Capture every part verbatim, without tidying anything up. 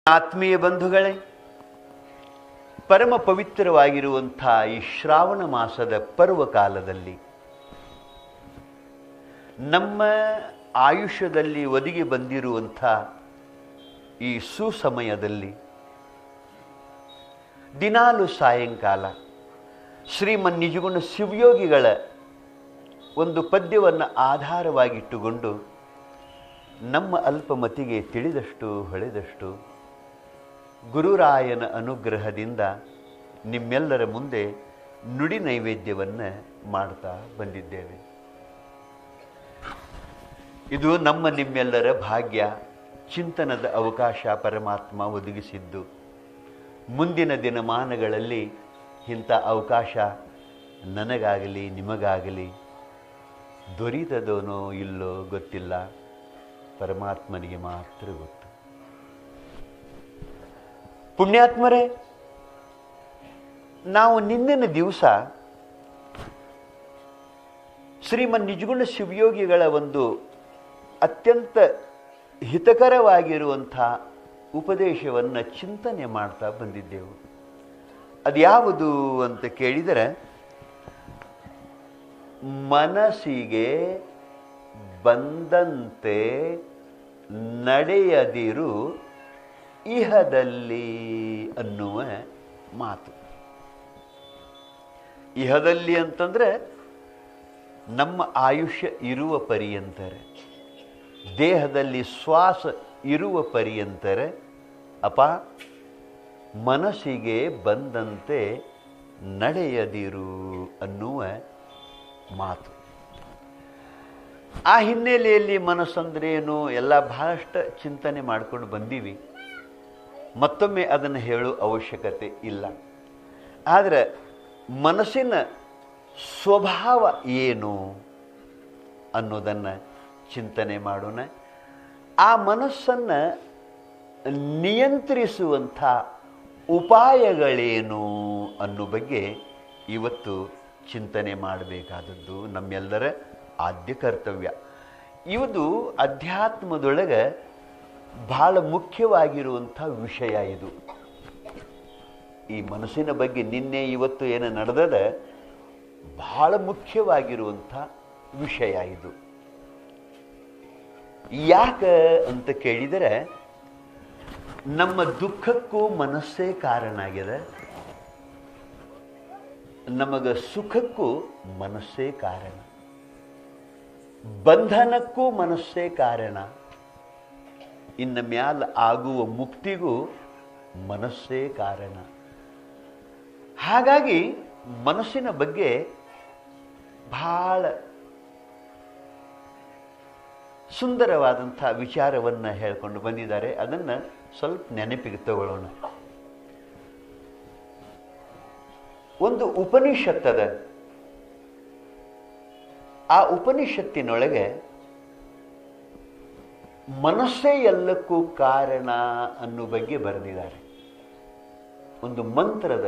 ಆತ್ಮೀಯ ಬಂಧುಗಳೇ, ಪರಮ ಪವಿತ್ರವಾಗಿರುವಂಥ ಈ ಶ್ರಾವಣ ಮಾಸದ ಪರ್ವಕಾಲದಲ್ಲಿ ನಮ್ಮ ಆಯುಷ್ಯದಲ್ಲಿ ಒದಗಿ ಬಂದಿರುವಂಥ ಈ ಸುಸಮಯದಲ್ಲಿ ದಿನಾಲು ಸಾಯಂಕಾಲ ಶ್ರೀಮನ್ ನಿಜಗುಣ ಶಿವಯೋಗಿಗಳ ಒಂದು ಪದ್ಯವನ್ನು ಆಧಾರವಾಗಿಟ್ಟುಕೊಂಡು ನಮ್ಮ ಅಲ್ಪಮತಿಗೆ ತಿಳಿದಷ್ಟು ಹೊಳೆದಷ್ಟು ಗುರುರಾಯನ ಅನುಗ್ರಹದಿಂದ ನಿಮ್ಮೆಲ್ಲರ ಮುಂದೆ ನುಡಿ ನೈವೇದ್ಯವನ್ನು ಮಾಡ್ತಾ ಬಂದಿದ್ದೇವೆ. ಇದು ನಮ್ಮ ನಿಮ್ಮೆಲ್ಲರ ಭಾಗ್ಯ, ಚಿಂತನದ ಅವಕಾಶ ಪರಮಾತ್ಮ ಒದಗಿಸಿದ್ದು. ಮುಂದಿನ ದಿನಮಾನಗಳಲ್ಲಿ ಇಂಥ ಅವಕಾಶ ನನಗಾಗಲಿ ನಿಮಗಾಗಲಿ ದೊರೀತದೋನೋ ಇಲ್ಲೋ ಗೊತ್ತಿಲ್ಲ, ಪರಮಾತ್ಮನಿಗೆ ಮಾತ್ರ ಗೊತ್ತು. ಪುಣ್ಯಾತ್ಮರೇ, ನಾವು ನಿನ್ನಿನ ದಿವಸ ಶ್ರೀಮನ್ ನಿಜಗುಣ ಶಿವಯೋಗಿಗಳ ಒಂದು ಅತ್ಯಂತ ಹಿತಕರವಾಗಿರುವಂಥ ಉಪದೇಶವನ್ನು ಚಿಂತನೆ ಮಾಡ್ತಾ ಬಂದಿದ್ದೆವು. ಅದ್ಯಾವುದು ಅಂತ ಕೇಳಿದರೆ, ಮನಸ್ಸಿಗೆ ಬಂದಂತೆ ನಡೆಯದಿರು ಇಹದಲ್ಲಿ ಅನ್ನುವ ಮಾತು. ಇಹದಲ್ಲಿ ಅಂತಂದರೆ ನಮ್ಮ ಆಯುಷ್ಯ ಇರುವ ಪರ್ಯಂತರ, ದೇಹದಲ್ಲಿ ಶ್ವಾಸ ಇರುವ ಪರ್ಯಂತರ ಅಪ ಮನಸ್ಸಿಗೆ ಬಂದಂತೆ ನಡೆಯದಿರು ಅನ್ನುವ ಮಾತು. ಆ ಹಿನ್ನೆಲೆಯಲ್ಲಿ ಮನಸ್ಸಂದ್ರೇನು ಎಲ್ಲ ಬಹಳಷ್ಟು ಚಿಂತನೆ ಮಾಡ್ಕೊಂಡು ಬಂದೀವಿ. ಮತ್ತೊಮ್ಮೆ ಅದನ್ನು ಹೇಳೋ ಅವಶ್ಯಕತೆ ಇಲ್ಲ. ಆದರೆ ಮನಸ್ಸಿನ ಸ್ವಭಾವ ಏನು ಅನ್ನೋದನ್ನು ಚಿಂತನೆ ಮಾಡೋಣ. ಆ ಮನಸ್ಸನ್ನು ನಿಯಂತ್ರಿಸುವಂಥ ಉಪಾಯಗಳೇನು ಅನ್ನೋ ಬಗ್ಗೆ ಇವತ್ತು ಚಿಂತನೆ ಮಾಡಬೇಕಾದದ್ದು ನಮ್ಮೆಲ್ಲರ ಆದ್ಯ ಕರ್ತವ್ಯ. ಇದು ಅಧ್ಯಾತ್ಮದೊಳಗೆ ಬಹಳ ಮುಖ್ಯವಾಗಿರುವಂಥ ವಿಷಯ. ಇದು ಈ ಮನಸ್ಸಿನ ಬಗ್ಗೆ ನಿನ್ನೆ ಇವತ್ತು ಏನು ನಡೆದದ ಬಹಳ ಮುಖ್ಯವಾಗಿರುವಂಥ ವಿಷಯ ಇದು. ಯಾಕೆ ಅಂತ ಕೇಳಿದರೆ, ನಮ್ಮ ದುಃಖಕ್ಕೂ ಮನಸ್ಸೇ ಕಾರಣ ಆಗಿದೆ, ನಮಗ ಸುಖಕ್ಕೂ ಮನಸ್ಸೇ ಕಾರಣ, ಬಂಧನಕ್ಕೂ ಮನಸ್ಸೇ ಕಾರಣ, ಇನ್ನು ಮ್ಯಾಲ ಆಗುವ ಮುಕ್ತಿಗೂ ಮನಸ್ಸೇ ಕಾರಣ. ಹಾಗಾಗಿ ಮನಸ್ಸಿನ ಬಗ್ಗೆ ಬಹಳ ಸುಂದರವಾದಂಥ ವಿಚಾರವನ್ನು ಹೇಳ್ಕೊಂಡು ಬಂದಿದ್ದಾರೆ. ಅದನ್ನು ಸ್ವಲ್ಪ ನೆನಪಿಗೆ ತಗೊಳ್ಳೋಣ. ಒಂದು ಉಪನಿಷತ್ತದ, ಆ ಉಪನಿಷತ್ತಿನೊಳಗೆ ಮನಸ್ಸೇ ಎಲ್ಲಕ್ಕೂ ಕಾರಣ ಅನ್ನೋ ಬಗ್ಗೆ ಬರೆದಿದ್ದಾರೆ. ಒಂದು ಮಂತ್ರದ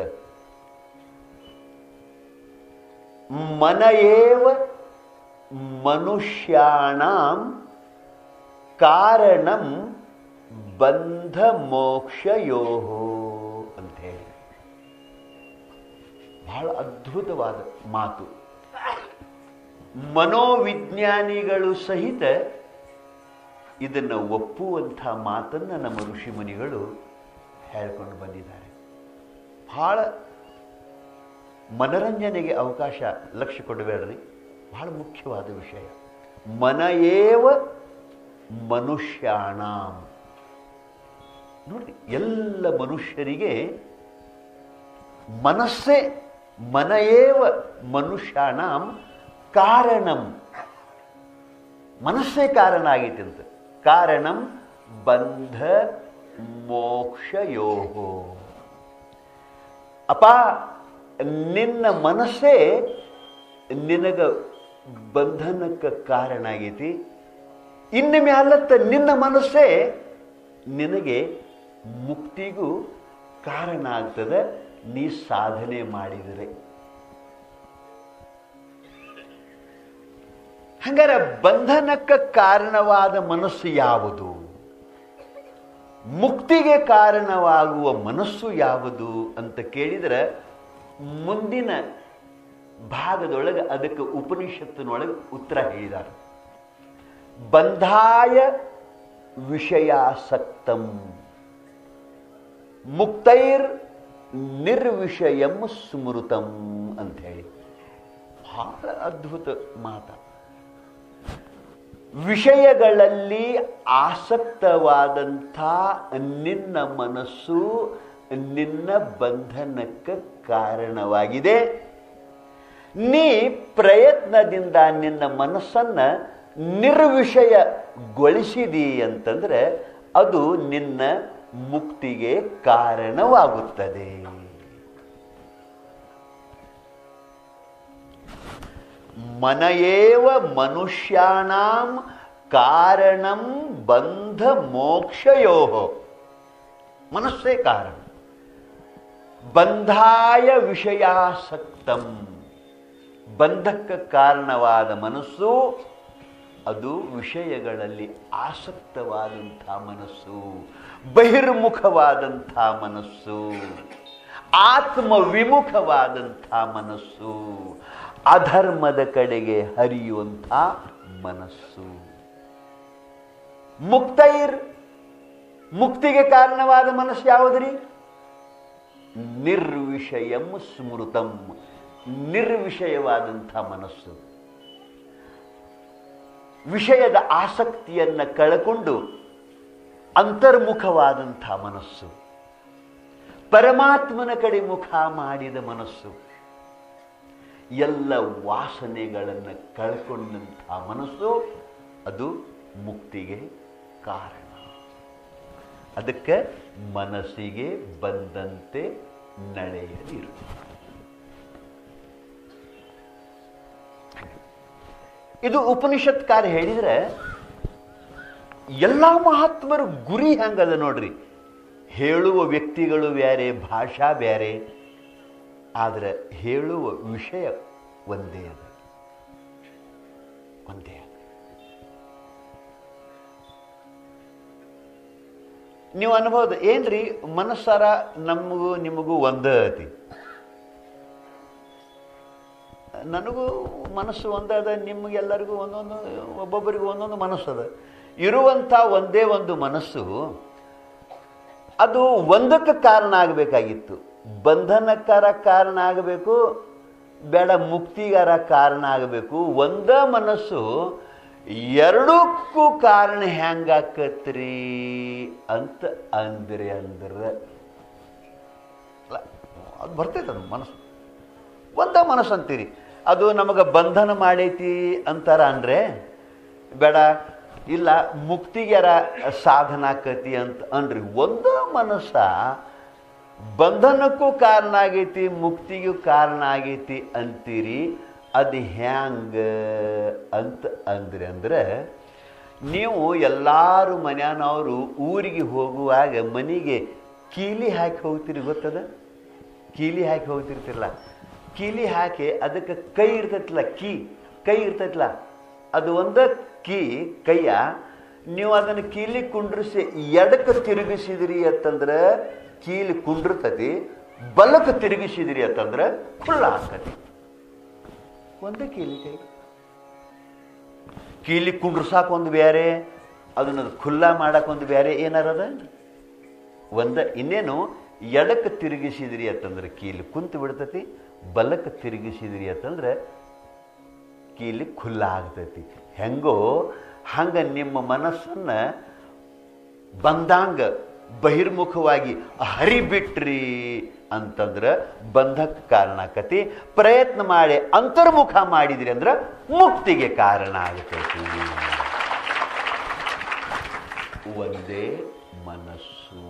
ಮನಯೇವ ಮನುಷ್ಯಾಣಾಂ ಕಾರಣಂ ಬಂಧ ಮೋಕ್ಷಯೋ ಅಂತ ಹೇಳಿ ಬಹಳ ಅದ್ಭುತವಾದ ಮಾತು. ಮನೋವಿಜ್ಞಾನಿಗಳು ಸಹಿತ ಇದನ್ನು ಒಪ್ಪುವಂಥ ಮಾತನ್ನು ನಮ್ಮ ಋಷಿ ಮುನಿಗಳು ಹೇಳ್ಕೊಂಡು ಬಂದಿದ್ದಾರೆ. ಬಹಳ ಮನರಂಜನೆಗೆ ಅವಕಾಶ ಲಕ್ಷ್ಯ ಕೊಡಬೇಡ್ರಿ, ಬಹಳ ಮುಖ್ಯವಾದ ವಿಷಯ. ಮನಯೇವ ಮನುಷ್ಯಾಣಾಂ. ನೋಡಿ, ಎಲ್ಲ ಮನುಷ್ಯರಿಗೆ ಮನಸ್ಸೇ, ಮನಯೇವ ಮನುಷ್ಯಾಣಾಂ ಕಾರಣಂ, ಮನಸ್ಸೇ ಕಾರಣ ಆಗೈತೆ ಅಂತ. ಕಾರಣಂ ಬಂಧ ಮೋಕ್ಷಯೋ. ಅಪ್ಪ, ನಿನ್ನ ಮನಸ್ಸೇ ನಿನಗ ಬಂಧನಕ್ಕೆ ಕಾರಣ ಆಗೈತಿ. ಇನ್ನು ಮ್ಯಾಲತ್ತ ನಿನ್ನ ಮನಸ್ಸೇ ನಿನಗೆ ಮುಕ್ತಿಗೂ ಕಾರಣ ಆಗ್ತದೆ, ನೀ ಸಾಧನೆ ಮಾಡಿದರೆ. ಹಂಗಾರೆ ಬಂಧನಕ್ಕೆ ಕಾರಣವಾದ ಮನಸ್ಸು ಯಾವುದು? ಮುಕ್ತಿಗೆ ಕಾರಣವಾಗುವ ಮನಸ್ಸು ಯಾವುದು ಅಂತ ಕೇಳಿದರೆ ಮುಂದಿನ ಭಾಗದೊಳಗೆ ಅದಕ್ಕೆ ಉಪನಿಷತ್ತಿನೊಳಗೆ ಉತ್ತರ ಹೇಳಿದ್ದಾರೆ. ಬಂಧಾಯ ವಿಷಯಾಸಕ್ತಂ ಮುಕ್ತೈರ್ ನಿರ್ವಿಷಯಂ ಸ್ಮೃತಂ ಅಂತ ಹೇಳಿ ಬಹಳ ಅದ್ಭುತ ಮಾತ. ವಿಷಯಗಳಲ್ಲಿ ಆಸಕ್ತವಾದಂಥ ನಿನ್ನ ಮನಸ್ಸು ನಿನ್ನ ಬಂಧನಕ್ಕೆ ಕಾರಣವಾಗಿದೆ. ನೀ ಪ್ರಯತ್ನದಿಂದ ನಿನ್ನ ಮನಸ್ಸನ್ನು ನಿರ್ವಿಷಯಗೊಳಿಸಿದಿ ಅಂತಂದ್ರೆ ಅದು ನಿನ್ನ ಮುಕ್ತಿಗೆ ಕಾರಣವಾಗುತ್ತದೆ. ಮನಯೇವ ಮನುಷ್ಯಾಣಾಂ ಕಾರಣಂ ಬಂಧ ಮೋಕ್ಷಯೋ. ಮನಸ್ಸೇ ಕಾರಣ. ಬಂಧಾಯ ವಿಷಯಾಸಕ್ತಂ, ಬಂಧಕ್ಕೆ ಕಾರಣವಾದ ಮನಸ್ಸು ಅದು ವಿಷಯಗಳಲ್ಲಿ ಆಸಕ್ತವಾದಂಥ ಮನಸ್ಸು, ಬಹಿರ್ಮುಖವಾದಂಥ ಮನಸ್ಸು, ಆತ್ಮ ವಿಮುಖವಾದಂಥ ಮನಸ್ಸು, ಅಧರ್ಮದ ಕಡೆಗೆ ಹರಿಯುವಂಥ ಮನಸ್ಸು. ಮುಕ್ತೈರ್, ಮುಕ್ತಿಗೆ ಕಾರಣವಾದ ಮನಸ್ಸು ಯಾವುದ್ರಿ? ನಿರ್ವಿಷಯಂ ಸ್ಮೃತಂ, ನಿರ್ವಿಷಯವಾದಂಥ ಮನಸ್ಸು. ವಿಷಯದ ಆಸಕ್ತಿಯನ್ನು ಕಳಕೊಂಡು ಅಂತರ್ಮುಖವಾದಂಥ ಮನಸ್ಸು, ಪರಮಾತ್ಮನ ಕಡೆ ಮುಖ ಮಾಡಿದ ಮನಸ್ಸು, ಎಲ್ಲ ವಾಸನೆಗಳನ್ನು ಕಳ್ಕೊಂಡಂಥ ಮನಸ್ಸು ಅದು ಮುಕ್ತಿಗೆ ಕಾರಣ. ಅದಕ್ಕೆ ಮನಸ್ಸಿಗೆ ಬಂದಂತೆ ನಡೆಯದಿರು. ಇದು ಉಪನಿಷತ್ಕಾರ ಹೇಳಿದರೆ ಎಲ್ಲ ಮಹಾತ್ಮರ ಗುರಿ ಹಂಗದ ನೋಡ್ರಿ. ಹೇಳುವ ವ್ಯಕ್ತಿಗಳು ಬೇರೆ, ಭಾಷಾ ಬೇರೆ, ಆದರೆ ಹೇಳುವ ವಿಷಯ ಒಂದೇ ಅದ, ಒಂದೇ ಅದ. ನೀವು ಅನ್ಬೋದು ಏನ್ರಿ ಮನಸ್ಸಾರ ನಮಗೂ ನಿಮಗೂ ಒಂದೇ ಐತಿ. ನನಗೂ ಮನಸ್ಸು ಒಂದೇ ಅದ, ನಿಮಗೆಲ್ಲರಿಗೂ ಒಂದೊಂದು, ಒಬ್ಬೊಬ್ಬರಿಗೂ ಒಂದೊಂದು ಮನಸ್ಸು ಅದ. ಇರುವಂಥ ಒಂದೇ ಒಂದು ಮನಸ್ಸು ಅದು ಒಂದಕ್ಕೆ ಕಾರಣ ಆಗಬೇಕಾಗಿತ್ತು. ಬಂಧನಕ್ಕರ ಕಾರಣ ಆಗಬೇಕು, ಬೇಡ ಮುಕ್ತಿಗಾರ ಕಾರಣ ಆಗಬೇಕು. ಒಂದೇ ಮನಸ್ಸು ಎರಡಕ್ಕೂ ಕಾರಣ ಹೆಂಗಾಕತ್ರಿ ಅಂತ ಅಂದ್ರೆ ಅಂದ್ರೆ ಅದು ಬರ್ತೈತೆ. ಅದು ಮನಸ್ಸು ಒಂದೇ ಮನಸ್ಸು ಅಂತೀರಿ, ಅದು ನಮಗೆ ಬಂಧನ ಮಾಡೈತಿ ಅಂತಾರ ಅಂದರೆ ಬೇಡ, ಇಲ್ಲ ಮುಕ್ತಿಗ್ಯಾರ ಸಾಧನ ಆಕತಿ ಅಂತ ಅನ್ರಿ. ಒಂದೇ ಮನಸ್ಸ ಬಂಧನಕ್ಕೂ ಕಾರಣ ಆಗೈತಿ, ಮುಕ್ತಿಗೂ ಕಾರಣ ಆಗೈತಿ ಅಂತೀರಿ. ಅದು ಹ್ಯಾಂಗ ಅಂತ ಅಂದ್ರಿ ಅಂದ್ರೆ, ನೀವು ಎಲ್ಲರೂ ಮನ್ಯಾನವರು ಊರಿಗೆ ಹೋಗುವಾಗ ಮನೆಗೆ ಕೀಲಿ ಹಾಕಿ ಹೋಗ್ತೀರಿ, ಗೊತ್ತದ? ಕೀಲಿ ಹಾಕಿ ಹೋಗ್ತಿರ್ತಿರಲ್ಲ, ಕೀಲಿ ಹಾಕಿ ಅದಕ್ಕೆ ಕೈ ಇರ್ತೈತಿಲ್ಲ, ಕೀ ಕೈ ಇರ್ತೈತಿಲ್ಲ, ಅದು ಒಂದೇ ಕೀ ಕೈಯ. ನೀವು ಅದನ್ನು ಕೀಲಿ ಕುಂಡ್ರಿಸಿ ಎಡಕ್ಕೆ ತಿರುಗಿಸಿದ್ರಿ ಅಂತಂದ್ರೆ ಕೀಲಿ ಕುಂಡಿರ್ತತಿ, ಬಲಕ್ಕೆ ತಿರುಗಿಸಿದ್ರಿ ಅಂತಂದ್ರೆ ಫುಲ್ ಆಗ್ತತಿ. ಒಂದೇ ಕೀಲಿ ಕೈ. ಕೀಲಿ ಕುಂಡ್ರಸಾಕ ಒಂದು ಬೇರೆ, ಅದನ್ನ ಖುಲ್ಲಾ ಮಾಡಕ್ಕೊಂದು ಬೇರೆ ಏನಾರದ ಒಂದ. ಇನ್ನೇನು ಎಡಕ್ಕೆ ತಿರುಗಿಸಿದ್ರಿ ಅಂತಂದ್ರೆ ಕೀಲಿ ಕುಂತು ಬಿಡ್ತತಿ, ಬಲಕ್ಕೆ ತಿರುಗಿಸಿದ್ರಿ ಅಂತಂದ್ರೆ ಕೀಲಿ ಖುಲ್ಲಾ ಆಗ್ತೈತಿ. ಹೆಂಗೋ ಹಂಗ ನಿಮ್ಮ ಮನಸ್ಸನ್ನ ಬಂದಾಂಗ ಬಹಿರ್ಮುಖವಾಗಿ ಹರಿಬಿಟ್ರಿ ಅಂತಂದ್ರೆ ಬಂಧಕ್ಕೆ ಕಾರಣ ಆಕತಿ. ಪ್ರಯತ್ನ ಮಾಡಿ ಅಂತರ್ಮುಖ ಮಾಡಿದ್ರಿ ಅಂದ್ರೆ ಮುಕ್ತಿಗೆ ಕಾರಣ ಆಗತೈತಿ. ಒಂದೇ ಮನಸ್ಸು.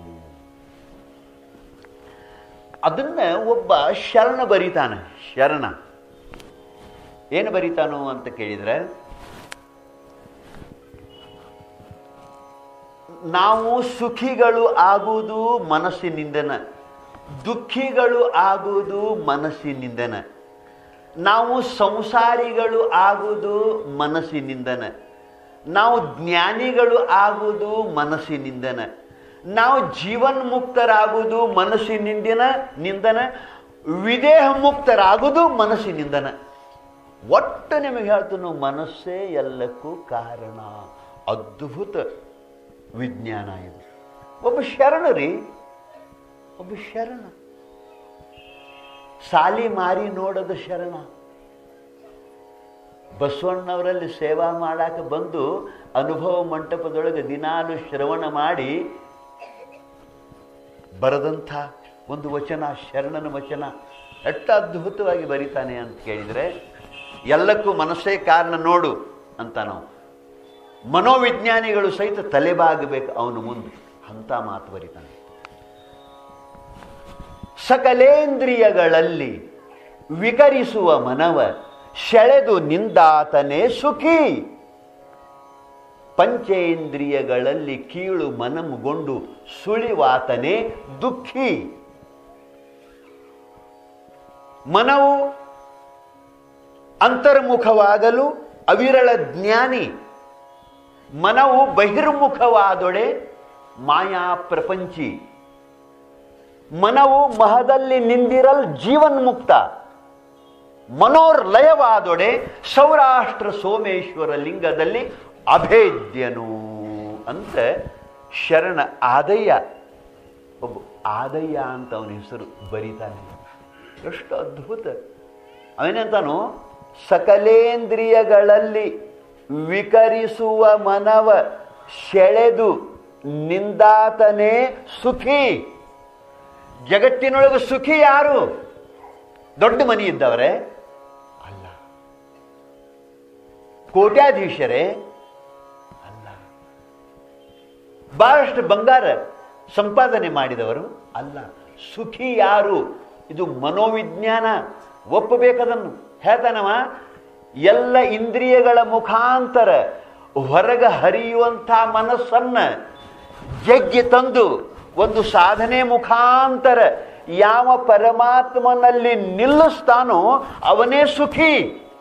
ಅದನ್ನ ಒಬ್ಬ ಶರಣ ಬರೀತಾನೆ. ಶರಣ ಏನು ಬರೀತಾನೋ ಅಂತ ಕೇಳಿದ್ರೆ, ನಾವು ಸುಖಿಗಳು ಆಗುವುದು ಮನಸ್ಸಿನಿಂದನ, ದುಃಖಿಗಳು ಆಗುವುದು ಮನಸ್ಸಿನಿಂದನ. ನಾವು ಸಂಸಾರಿಗಳು ಆಗುವುದು ಮನಸ್ಸಿನಿಂದನ, ನಾವು ಜ್ಞಾನಿಗಳು ಆಗುವುದು ಮನಸ್ಸಿನಿಂದನ, ನಾವು ಜೀವನ್ಮುಕ್ತರಾಗುವುದು ಮನಸ್ಸಿನಿಂದಿನ ನಿಂದನ, ವಿದೇಹ ಮುಕ್ತರಾಗುವುದು ಮನಸ್ಸಿನಿಂದನ. ಒಟ್ಟು ನಿಮಗೆ ಹೇಳ್ತೀನಿ, ಮನಸ್ಸೇ ಎಲ್ಲಕ್ಕೂ ಕಾರಣ. ಅದ್ಭುತ ವಿಜ್ಞಾನ ಇದು. ಒಬ್ಬ ಶರಣ ರೀ, ಒಬ್ಬ ಶರಣ, ಸಾಲಿ ಮಾರಿ ನೋಡದ ಶರಣ. ಬಸವಣ್ಣವರಲ್ಲಿ ಸೇವಾ ಮಾಡಾಕ ಬಂದು ಅನುಭವ ಮಂಟಪದೊಳಗೆ ದಿನಾಲು ಶ್ರವಣ ಮಾಡಿ ಬರೆದಂಥ ಒಂದು ವಚನ, ಶರಣನ ವಚನ. ಎಷ್ಟು ಅದ್ಭುತವಾಗಿ ಬರೀತಾನೆ ಅಂತ ಕೇಳಿದರೆ, ಎಲ್ಲಕ್ಕೂ ಮನಸ್ಸೇ ಕಾರಣ ನೋಡು ಅಂತ ನಾವು ಮನೋವಿಜ್ಞಾನಿಗಳು ಸಹಿತ ತಲೆಬಾಗಬೇಕು ಅವನು ಮುಂದೆ. ಅಂತ ಮಾತು ಬರೀತಾನೆ. ಸಕಲೇಂದ್ರಿಯಗಳಲ್ಲಿ ವಿಕರಿಸುವ ಮನವ ಸೆಳೆದು ನಿಂದಾತನೇ ಸುಖಿ. ಪಂಚೇಂದ್ರಿಯಗಳಲ್ಲಿ ಕೀಳು ಮನಮುಗೊಂಡು ಸುಳಿವಾತನೇ ದುಃಖಿ. ಮನವು ಅಂತರ್ಮುಖವಾಗಲು ಅವಿರಳ ಜ್ಞಾನಿ. ಮನವು ಬಹಿರ್ಮುಖವಾದೊಡೆ ಮಾಯಾ ಪ್ರಪಂಚಿ. ಮನವು ಮಹದಲ್ಲಿ ನಿಂದಿರಲ್ ಜೀವನ್ಮುಕ್ತ. ಮನೋರ್ಲಯವಾದೊಡೆ ಸೌರಾಷ್ಟ್ರ ಸೋಮೇಶ್ವರ ಲಿಂಗದಲ್ಲಿ ಅಭೇದ್ಯನು ಅಂತ ಶರಣ ಆದಯ್ಯ, ಒಬ್ಬ ಆದಯ್ಯ ಅಂತ ಅವನ ಹೆಸರು ಬರೀತಾನೆ. ಎಷ್ಟು ಅದ್ಭುತ. ಅವನೇಂತಾನು, ಸಕಲೇಂದ್ರಿಯಗಳಲ್ಲಿ ವಿಕರಿಸುವ ಮನವ ಸೆಳೆದು ನಿಂದಾತನೇ ಸುಖಿ. ಜಗತ್ತಿನೊಳಗೆ ಸುಖಿ ಯಾರು? ದೊಡ್ಡ ಮನೆ ಇದ್ದವರೇ ಅಲ್ಲ, ಕೋಟ್ಯಾಧೀಶರೇ ಅಲ್ಲ, ಬಹಳಷ್ಟು ಬಂಗಾರ ಸಂಪಾದನೆ ಮಾಡಿದವರು ಅಲ್ಲ. ಸುಖಿ ಯಾರು? ಇದು ಮನೋವಿಜ್ಞಾನ. ಒಪ್ಪಬೇಕದನ್ನು. ಹೇಳ್ತಾನವ, ಎಲ್ಲ ಇಂದ್ರಿಯಗಳ ಮುಖಾಂತರ ಹೊರಗೆ ಹರಿಯುವಂಥ ಮನಸ್ಸನ್ನ ಜಗ್ಗಿ ತಂದು ಒಂದು ಸಾಧನೆ ಮುಖಾಂತರ ಯಾವ ಪರಮಾತ್ಮನಲ್ಲಿ ನಿಲ್ಲಿಸ್ತಾನೋ ಅವನೇ ಸುಖಿ.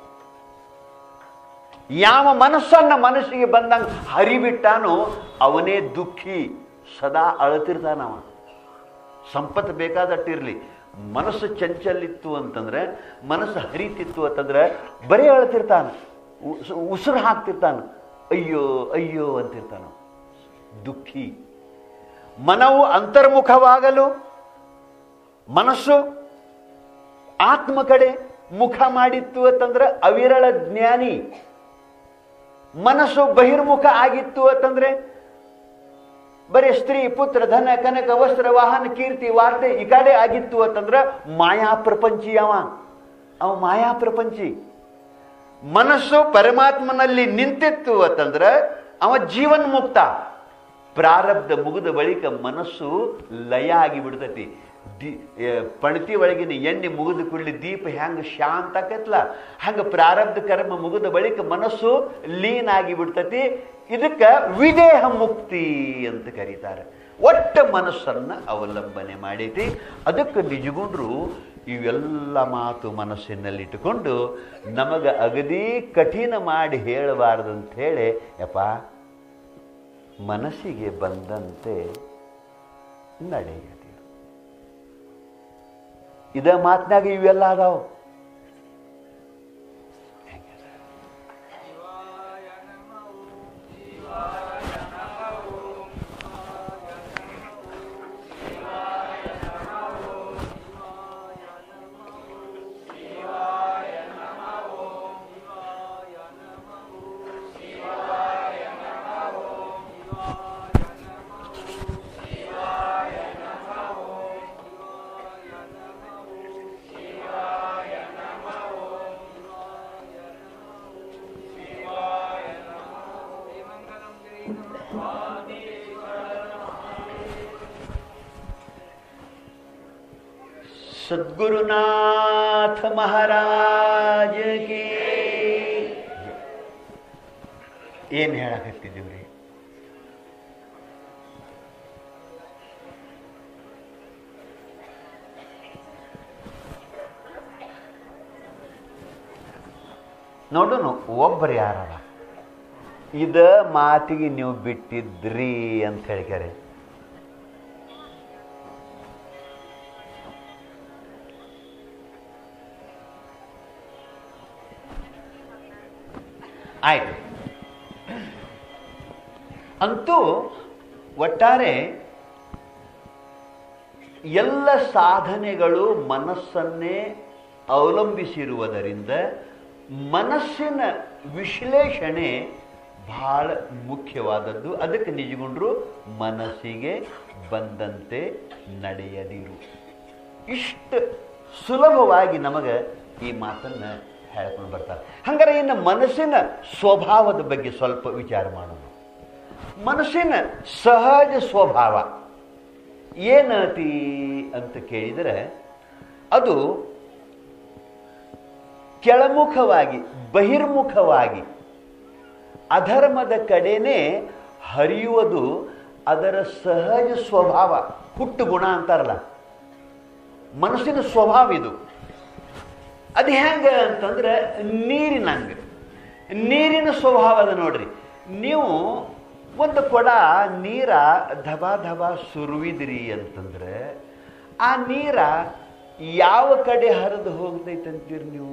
ಯಾವ ಮನಸ್ಸನ್ನ ಮನಸ್ಸಿಗೆ ಬಂದಂಗೆ ಹರಿಬಿಟ್ಟಾನೋ ಅವನೇ ದುಃಖಿ. ಸದಾ ಅಳತಿರ್ತಾನವ. ಸಂಪತ್ತು ಬೇಕಾದಟ್ಟಿರಲಿ, ಮನಸ್ಸು ಚಂಚಲಿತ್ತು ಅಂತಂದ್ರೆ, ಮನಸ್ಸು ಹರಿತಿತ್ತು ಅಂತಂದ್ರೆ ಬರೀ ಅಳ್ತಿರ್ತಾನೆ, ಉಸಿರು ಹಾಕ್ತಿರ್ತಾನೆ, ಅಯ್ಯೋ ಅಯ್ಯೋ ಅಂತಿರ್ತಾನ. ದುಃಖಿ. ಮನವು ಅಂತರ್ಮುಖವಾಗಲು, ಮನಸ್ಸು ಆತ್ಮ ಕಡೆ ಮುಖ ಮಾಡಿತ್ತು ಅಂತಂದ್ರೆ ಅವಿರಳ ಜ್ಞಾನಿ. ಮನಸ್ಸು ಬಹಿರ್ಮುಖ ಆಗಿತ್ತು ಅಂತಂದ್ರೆ ಬರೀ ಸ್ತ್ರೀ, ಪುತ್ರ, ಧನ, ಕನಕ, ವಸ್ತ್ರ, ವಾಹನ, ಕೀರ್ತಿ, ವಾರ್ತೆ ಈ ಕಡೆ ಆಗಿತ್ತು ಅಂತಂದ್ರೆ ಮಾಯಾ ಪ್ರಪಂಚಿ. ಅವ ಅವ ಮಾಯಾ ಪ್ರಪಂಚಿ. ಮನಸ್ಸು ಪರಮಾತ್ಮನಲ್ಲಿ ನಿಂತಿತ್ತು ಅಂತಂದ್ರೆ ಅವ ಜೀವನ್ ಮುಕ್ತ. ಪ್ರಾರಬ್ಧ ಮುಗಿದ ಬಳಿಕ ಮನಸ್ಸು ಲಯ ಆಗಿ ಬಿಡ್ತೈತಿ. ದಿ ಪಣತಿ ಒಳಗಿನ ಎಣ್ಣೆ ಮುಗಿದ ಕೂಡಲಿ ದೀಪ ಹೆಂಗ ಶಾಂತ ಆಕೈತ್ಲ, ಹಂಗ ಪ್ರಾರಬ್ಧ ಕರ್ಮ ಮುಗಿದ ಬಳಿಕ ಮನಸ್ಸು ಲೀನ್ ಆಗಿ ಬಿಡ್ತೈತಿ. ಇದಕ್ಕೆ ವಿದೇಹ ಮುಕ್ತಿ ಅಂತ ಕರೀತಾರೆ. ಒಟ್ಟ ಮನಸ್ಸನ್ನ ಅವಲಂಬನೆ ಮಾಡೈತಿ. ಅದಕ್ಕೆ ನಿಜಗುಂಡ್ರು ಇವೆಲ್ಲ ಮಾತು ಮನಸ್ಸಿನಲ್ಲಿಟ್ಟುಕೊಂಡು ನಮಗೆ ಅಗದಿ ಕಠಿಣ ಮಾಡಿ ಹೇಳಬಾರ್ದಂತ ಹೇಳಿ, ಯಪ್ಪ ಮನಸ್ಸಿಗೆ ಬಂದಂತೆ ನಡೆಯತಿ. ಇದ ಮಾತಿನಾಗ ಇವೆಲ್ಲ ಅದಾವ. ಸದ್ಗುರುನಾಥ ಮಹಾರಾಜ ಕಿ. ಏನ್ ಹೇಳಕತ್ತಿದ್ದೀವ್ರಿ? ನೋಡೋಣ ಒಬ್ಬರು ಯಾರಲ್ಲ ಇದ ಮಾತಿಗೆ ನೀವು ಬಿಟ್ಟಿದ್ರಿ ಅಂತ ಹೇಳ್ತಾರೆ. ಆಯ್ತು. ಅಂತೂ ಒಟ್ಟಾರೆ ಎಲ್ಲ ಸಾಧನೆಗಳು ಮನಸ್ಸನ್ನೇ ಅವಲಂಬಿಸಿರುವುದರಿಂದ ಮನಸ್ಸಿನ ವಿಶ್ಲೇಷಣೆ ಬಹಳ ಮುಖ್ಯವಾದದ್ದು. ಅದಕ್ಕೆ ನಿಜಗೊಂಡ್ರು ಮನಸ್ಸಿಗೆ ಬಂದಂತೆ ನಡೆಯದಿರು. ಇಷ್ಟು ಸುಲಭವಾಗಿ ನಮಗೆ ಈ ಮಾತನ್ನು ಹೇಳ್ಕೊಂಡು ಬರ್ತಾರೆ. ಹಂಗಾರೆ ಇನ್ನು ಮನಸ್ಸಿನ ಸ್ವಭಾವದ ಬಗ್ಗೆ ಸ್ವಲ್ಪ ವಿಚಾರ ಮಾಡೋಣ. ಮನಸ್ಸಿನ ಸಹಜ ಸ್ವಭಾವ ಏನತಿ ಅಂತ ಕೇಳಿದರೆ ಅದು ಕೆಳಮುಖವಾಗಿ ಬಹಿರ್ಮುಖವಾಗಿ ಅಧರ್ಮದ ಕಡೆನೇ ಹರಿಯುವುದು ಅದರ ಸಹಜ ಸ್ವಭಾವ. ಹುಟ್ಟು ಗುಣ ಅಂತಾರಲ್ಲ, ಮನಸ್ಸಿನ ಸ್ವಭಾವ ಇದು. ಅದು ಹೆಂಗೆ ಅಂತಂದ್ರೆ ನೀರಿನಂಗೆ. ನೀರಿನ ಸ್ವಭಾವ ಅದ ನೋಡ್ರಿ. ನೀವು ಒಂದು ಕೊಡ ನೀರ ಧಬಾ ಧಬಾ ಸುರುವಿದ್ರಿ ಅಂತಂದ್ರೆ ಆ ನೀರ ಯಾವ ಕಡೆ ಹರಿದು ಹೋಗ್ತೈತಂತೀರಿ ನೀವು?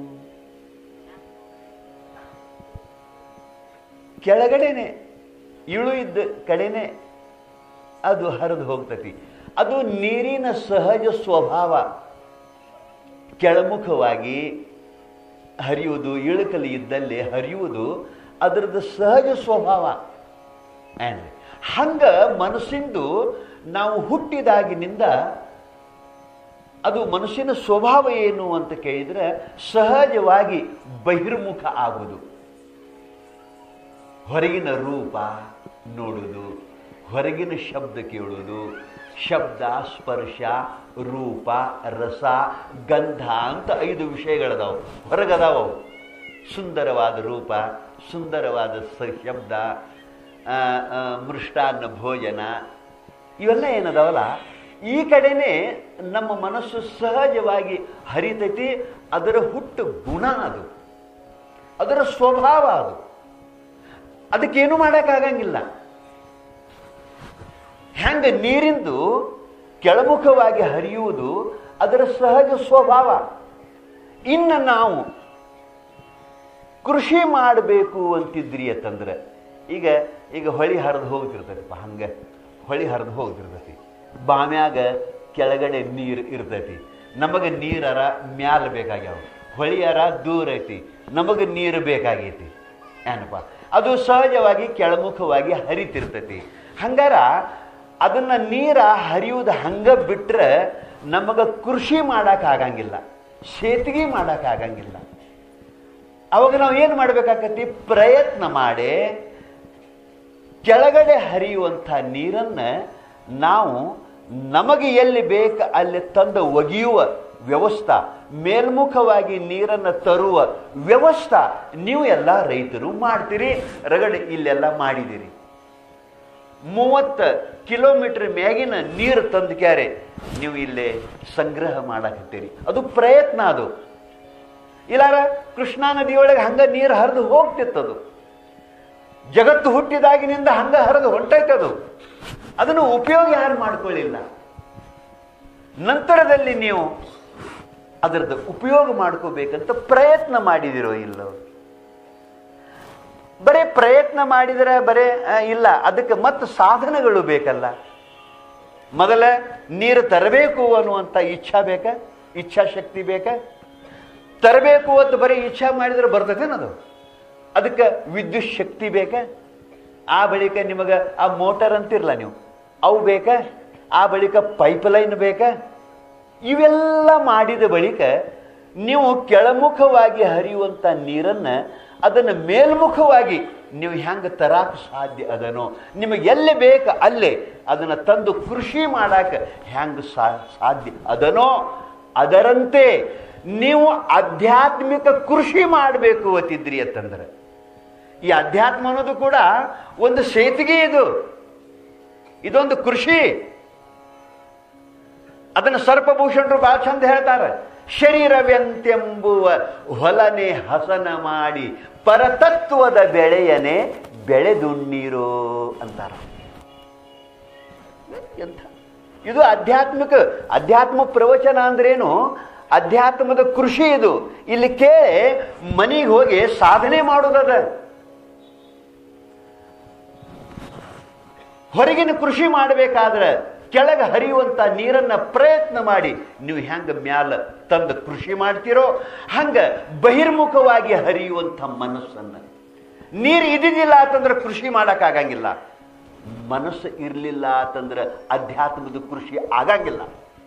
ಕೆಳಗಡೆನೆ ಇಳು ಇದ್ದ ಕಡೆನೆ ಅದು ಹರಿದು ಹೋಗ್ತತಿ. ಅದು ನೀರಿನ ಸಹಜ ಸ್ವಭಾವ. ಕೆಳಮುಖವಾಗಿ ಹರಿಯುವುದು, ಇಳುಕಲಿ ಇದ್ದಲ್ಲಿ ಹರಿಯುವುದು ಅದರದ್ದು ಸಹಜ ಸ್ವಭಾವ. ಹಂಗ ಮನಸ್ಸಿಂದು ನಾವು ಹುಟ್ಟಿದಾಗಿನಿಂದ ಅದು ಮನಸ್ಸಿನ ಸ್ವಭಾವ ಏನು ಅಂತ ಕೇಳಿದ್ರೆ ಸಹಜವಾಗಿ ಬಹಿರ್ಮುಖ ಆಗುವುದು. ಹೊರಗಿನ ರೂಪ ನೋಡುವುದು, ಹೊರಗಿನ ಶಬ್ದ ಕೇಳುವುದು, ಶಬ್ದ, ಸ್ಪರ್ಶ, ರೂಪ, ರಸ, ಗಂಧ ಅಂತ ಐದು ವಿಷಯಗಳದಾವು. ಹೊರಗದಾವು ಸುಂದರವಾದ ರೂಪ, ಸುಂದರವಾದ ಶಬ್ದ, ಮೃಷ್ಟಾನ್ನ ಭೋಜನ, ಇವೆಲ್ಲ ಏನದಾವಲ್ಲ ಈ ಕಡೆನೇ ನಮ್ಮ ಮನಸ್ಸು ಸಹಜವಾಗಿ ಹರಿತೈತಿ. ಅದರ ಹುಟ್ಟು ಗುಣ ಅದು, ಅದರ ಸ್ವಭಾವ ಅದು. ಅದಕ್ಕೇನು ಮಾಡೋಕ್ಕಾಗಂಗಿಲ್ಲ. ಹೆಂಗೆ ನೀರಿಂದು ಕೆಳಮುಖವಾಗಿ ಹರಿಯುವುದು ಅದರ ಸಹಜ ಸ್ವಭಾವ. ಇನ್ನು ನಾವು ಕೃಷಿ ಮಾಡಬೇಕು ಅಂತಿದ್ರಿ ಅಂತಂದ್ರೆ ಈಗ ಈಗ ಹೊಳಿ ಹರಿದು ಹೋಗ್ತಿರ್ತೈತಿಪ್ಪ. ಹಂಗೆ ಹೊಳಿ ಹರಿದು ಹೋಗ್ತಿರ್ತೈತಿ. ಬಾಮ್ಯಾಗ ಕೆಳಗಡೆ ನೀರು ಇರ್ತೈತಿ. ನಮಗೆ ನೀರರ ಮ್ಯಾಲ ಬೇಕಾಗ್ಯಾವ, ಹೊಳಿಯರ ದೂರ ಐತಿ, ನಮಗೆ ನೀರು ಬೇಕಾಗೈತಿ ಏನಪ್ಪ. ಅದು ಸಹಜವಾಗಿ ಕೆಳಮುಖವಾಗಿ ಹರಿತಿರ್ತೈತಿ. ಹಂಗಾರ ಅದನ್ನ ನೀರ ಹರಿಯುವುದು ಹಂಗ ಬಿಟ್ರೆ ನಮಗೆ ಕೃಷಿ ಮಾಡೋಕ್ಕಾಗಂಗಿಲ್ಲ, ಸೇತಿಗೆ ಮಾಡೋಕ್ಕಾಗಂಗಿಲ್ಲ. ಅವಾಗ ನಾವು ಏನು ಮಾಡಬೇಕಾಗತ್ತಿ? ಪ್ರಯತ್ನ ಮಾಡಿ ಕೆಳಗಡೆ ಹರಿಯುವಂಥ ನೀರನ್ನು ನಾವು ನಮಗೆ ಎಲ್ಲಿ ಬೇಕು ಅಲ್ಲಿ ತಂದು ಒಗೆಯುವ ವ್ಯವಸ್ಥೆ, ಮೇಲ್ಮುಖವಾಗಿ ನೀರನ್ನು ತರುವ ವ್ಯವಸ್ಥೆ ನೀವು ಎಲ್ಲ ರೈತರು ಮಾಡ್ತೀರಿ. ರಗಡೆ ಇಲ್ಲೆಲ್ಲ ಮಾಡಿದ್ದೀರಿ. ಮೂವತ್ತು ಕಿಲೋಮೀಟರ್ ಮ್ಯಾಗಿನ ನೀರು ತಂದು ಕ್ಯಾರೆ ನೀವು ಇಲ್ಲೇ ಸಂಗ್ರಹ ಮಾಡಕತ್ತೀರಿ. ಅದು ಪ್ರಯತ್ನ. ಅದು ಇಲ್ಲಾರ ಕೃಷ್ಣಾ ನದಿಯೊಳಗೆ ಹಂಗ ನೀರು ಹರಿದು ಹೋಗ್ತಿತ್ತದು. ಜಗತ್ತು ಹುಟ್ಟಿದಾಗಿನಿಂದ ಹಂಗ ಹರಿದು ಹೊಂಟೈತದು. ಅದನ್ನು ಉಪಯೋಗ ಯಾರು ಮಾಡ್ಕೊಳ್ಳಿಲ್ಲ. ನಂತರದಲ್ಲಿ ನೀವು ಅದರದ್ದು ಉಪಯೋಗ ಮಾಡ್ಕೋಬೇಕಂತ ಪ್ರಯತ್ನ ಮಾಡಿದಿರೋ ಇಲ್ಲೋ? ಬರೇ ಪ್ರಯತ್ನ ಮಾಡಿದರೆ ಬರೇ ಇಲ್ಲ, ಅದಕ್ಕೆ ಮತ್ತೆ ಸಾಧನಗಳು ಬೇಕಲ್ಲ. ಮೊದಲ ನೀರು ತರಬೇಕು ಅನ್ನುವಂಥ ಇಚ್ಛಾ ಬೇಕ, ಇಚ್ಛಾಶಕ್ತಿ ಬೇಕ. ತರಬೇಕು ಅಂತ ಬರೀ ಇಚ್ಛಾ ಮಾಡಿದ್ರೆ ಬರ್ತದೇನದು? ಅದಕ್ಕೆ ವಿದ್ಯುತ್ ಶಕ್ತಿ ಬೇಕ. ಆ ಬಳಿಕ ನಿಮಗೆ ಆ ಮೋಟರ್ ಅಂತಿರಲ್ಲ ನೀವು, ಅವು ಬೇಕ. ಆ ಬಳಿಕ ಪೈಪ್ಲೈನ್ ಬೇಕ. ಇವೆಲ್ಲ ಮಾಡಿದ ಬಳಿಕ ನೀವು ಕೆಳಮುಖವಾಗಿ ಹರಿಯುವಂಥ ನೀರನ್ನು ಅದನ್ನು ಮೇಲ್ಮುಖವಾಗಿ ನೀವು ಹೆಂಗೆ ತರಾಕ ಸಾಧ್ಯ ಅದನೋ, ನಿಮಗೆ ಎಲ್ಲಿ ಬೇಕು ಅಲ್ಲೇ ಅದನ್ನು ತಂದು ಕೃಷಿ ಮಾಡಾಕ ಹೆಂಗೆ ಸಾಧ್ಯ ಅದನೋ ಅದರಂತೆ ನೀವು ಆಧ್ಯಾತ್ಮಿಕ ಕೃಷಿ ಮಾಡಬೇಕು ಅಂತಿದ್ರಿ ಅಂತಂದ್ರೆ, ಈ ಅಧ್ಯಾತ್ಮ ಅನ್ನೋದು ಕೂಡ ಒಂದು ಸೇತಿಗೆ. ಇದು ಇದೊಂದು ಕೃಷಿ. ಅದನ್ನು ಸರ್ಪಭೂಷಣರು ಬಹಳ ಚಂದ ಹೇಳ್ತಾರೆ. ಶರೀರವೆಂತೆಂಬುವ ಹೊಲನೆ ಹಸನ ಮಾಡಿ ಪರತತ್ವದ ಬೆಳೆಯನೆ ಬೆಳೆದುಣ್ಣೀರೋ ಅಂತಾರ. ಎಂಥ ಇದು ಆಧ್ಯಾತ್ಮಿಕ ಅಧ್ಯಾತ್ಮ ಪ್ರವಚನ ಅಂದ್ರೇನು? ಅಧ್ಯಾತ್ಮದ ಕೃಷಿ ಇದು. ಇಲ್ಲಿ ಕೇಳಿ ಮನೆಗೆ ಹೋಗಿ ಸಾಧನೆ ಮಾಡೋದದ. ಹೊರಗಿನ ಕೃಷಿ ಮಾಡಬೇಕಾದ್ರೆ ಕೆಳಗೆ ಹರಿಯುವಂಥ ನೀರನ್ನ ಪ್ರಯತ್ನ ಮಾಡಿ ನೀವು ಹೆಂಗೆ ಮ್ಯಾಲ ತಂದು ಕೃಷಿ ಮಾಡ್ತೀರೋ ಹಂಗೆ ಬಹಿರ್ಮುಖವಾಗಿ ಹರಿಯುವಂಥ ಮನಸ್ಸನ್ನು, ನೀರು ಇದ್ದಿದ್ದಿಲ್ಲ ಅಂತಂದ್ರೆ ಕೃಷಿ ಮಾಡೋಕ್ಕಾಗಂಗಿಲ್ಲ, ಮನಸ್ಸು ಇರಲಿಲ್ಲ ಅಂತಂದ್ರೆ ಅಧ್ಯಾತ್ಮದ ಕೃಷಿ ಆಗಂಗಿಲ್ಲ,